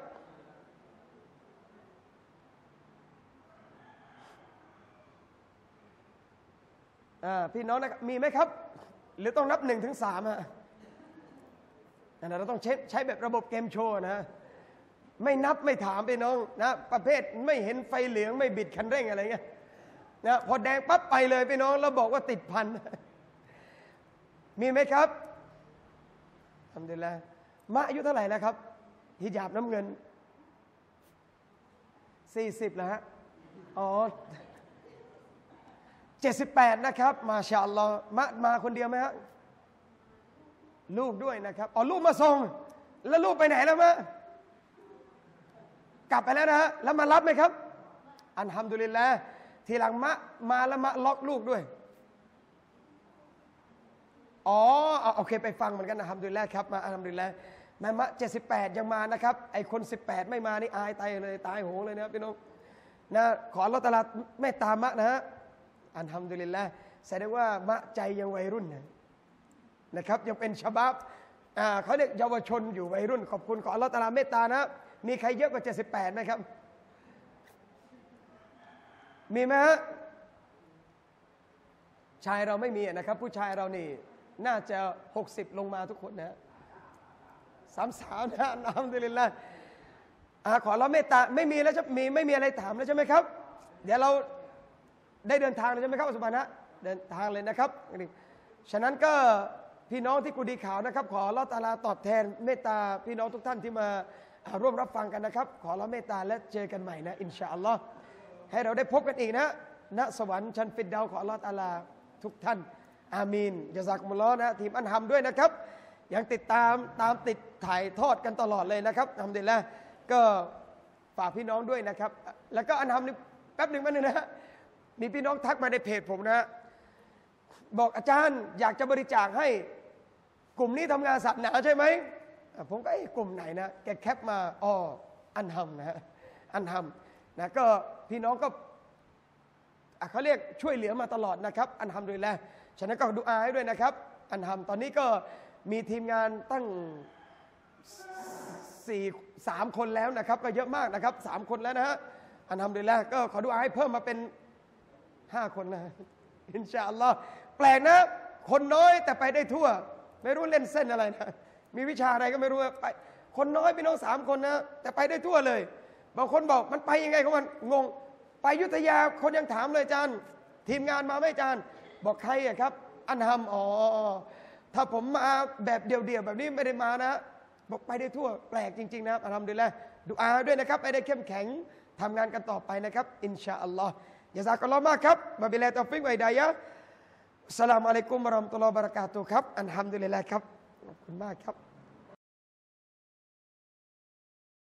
พี่น้องนะครับมีไหมครับหรือต้องนับ1 ถึง 3ฮะเราต้องใช้แบบระบบเกมโชว์นะไม่นับไม่ถามพี่น้องนะประเภทไม่เห็นไฟเหลืองไม่บิดคันเร่งอะไรเงี้ยนะพอแดงปั๊บไปเลยพี่น้องแล้วบอกว่าติดพันมีไหมครับทำดีแล้วมะอายุเท่าไหร่แล้วครับฮิญาบน้ำเงิน40แล้วฮะอ๋อ78นะครับมาชาอัลลอฮ์มาคนเดียวไหมฮะลูกด้วยนะครับอ๋อลูกมาส่งแล้วลูกไปไหนแล้วมะกลับไปแล้วนะฮะแล้วมารับไหมครับอัลฮัมดุลิลละห์ทีหลังมาแล้วมาล็อกลูกด้วยอ๋อโอเคไปฟังเหมือนกันอัลฮัมดุลิลละห์ครับมาอัลฮัมดุลิลละห์มะ78ยังมานะครับไอคน18ไม่มานี่อายตายเลยตายโหงเลยนะพี่น้องนะขออัลเลาะห์ตะอาลาเมตตามะนะฮะอัลฮัมดุลิลละห์แสดงว่ามะใจยังวัยรุ่นนะครับยังเป็นชะบับเขาเรียกเยาวชนอยู่วัยรุ่นขอบคุณขออัลเลาะห์ตะอาลาเมตตานะมีใครเยอะกว่า78ไหมครับมีไหมฮะชายเราไม่มีนะครับผู้ชายเรานี่น่าจะ60ลงมาทุกคนนะ33นะอัลฮัมดุลิลละห์ขออัลเลาะห์เมตตาไม่มีแล้วจะไม่มีอะไรถามแล้วใช่ไหมครับเดี๋ยวเราได้เดินทางเลยใช่ไหมครับอัสบานะเดินทางเลยนะครับฉะนั้นก็พี่น้องที่กูดีข่าวนะครับขออัลเลาะห์ตะอาลาตอบแทนเมตตาพี่น้องทุกท่านที่มาร่วมรับฟังกันนะครับขออัลเลาะห์เมตตาและเจอกันใหม่นะอินชาอัลลอฮ์ให้เราได้พบกันอีกนะณสวรรค์ชั้นฟิรเดาส์ของอัลเลาะห์ตะอาลาทุกท่านอามีนญะซากุมุลลอฮ์นะทีมอันฮัมด้วยนะครับยังติดตามติดถ่ายทอดกันตลอดเลยนะครับอัลฮัมดุลิลละห์ก็ฝากพี่น้องด้วยนะครับแล้วก็อันฮัมนี่แป๊บหนึ่งมาหนึ่งนะมีพี่น้องทักมาในเพจผมนะบอกอาจารย์อยากจะบริจาคให้กลุ่มนี้ทำงานศาสนาใช่ไหมผมก็กลุ่มไหนนะแกแคปมาอ๋ออันฮัมนะอันฮัมนะก็พี่น้องก็เขาเรียกช่วยเหลือมาตลอดนะครับอันฮัมดุลิลละห์ฉะนั้นก็ดุอาให้ด้วยนะครับอันฮัมตอนนี้ก็มีทีมงานตั้ง3 คนแล้วนะครับก็เยอะมากนะครับ3 คนแล้วนะฮะอันฮัมดุลิลละห์ก็ขอดุอาให้เพิ่มมาเป็น5 คนนะอินชาอัลลอฮ์แปลกนะคนน้อยแต่ไปได้ทั่วไม่รู้เล่นเส้นอะไรนะมีวิชาอะไรก็ไม่รู้ไปคนน้อยพี่น้อง3 คนนะแต่ไปได้ทั่วเลยบางคนบอกมันไปยังไงของมันงงไปอยุธยาคนยังถามเลยอาจารย์ทีมงานมาไหมอาจารย์บอกใครอะครับอันฮัมอ๋อถ้าผมมาแบบเดี่ยวๆแบบนี้ไม่ได้มานะบอกไปได้ทั่วแปลกจริงๆนะครับอัลฮัมดุลิลละห์ดุอาด้วยนะครับให้ได้เข้มแข็งทำงานกันต่อไปนะครับอินชาอัลลอฮ์ยะซากัลลอฮ์มากครับวะบิลลาฮิตอฟิกวะฮิดายะฮ์อัสสลามุอะลัยกุมวะเราะห์มะตุลลอฮิวะบะเราะกาตุฮ์ครับอัลฮัมดุลิลละห์ครับขอบคุณมากครับ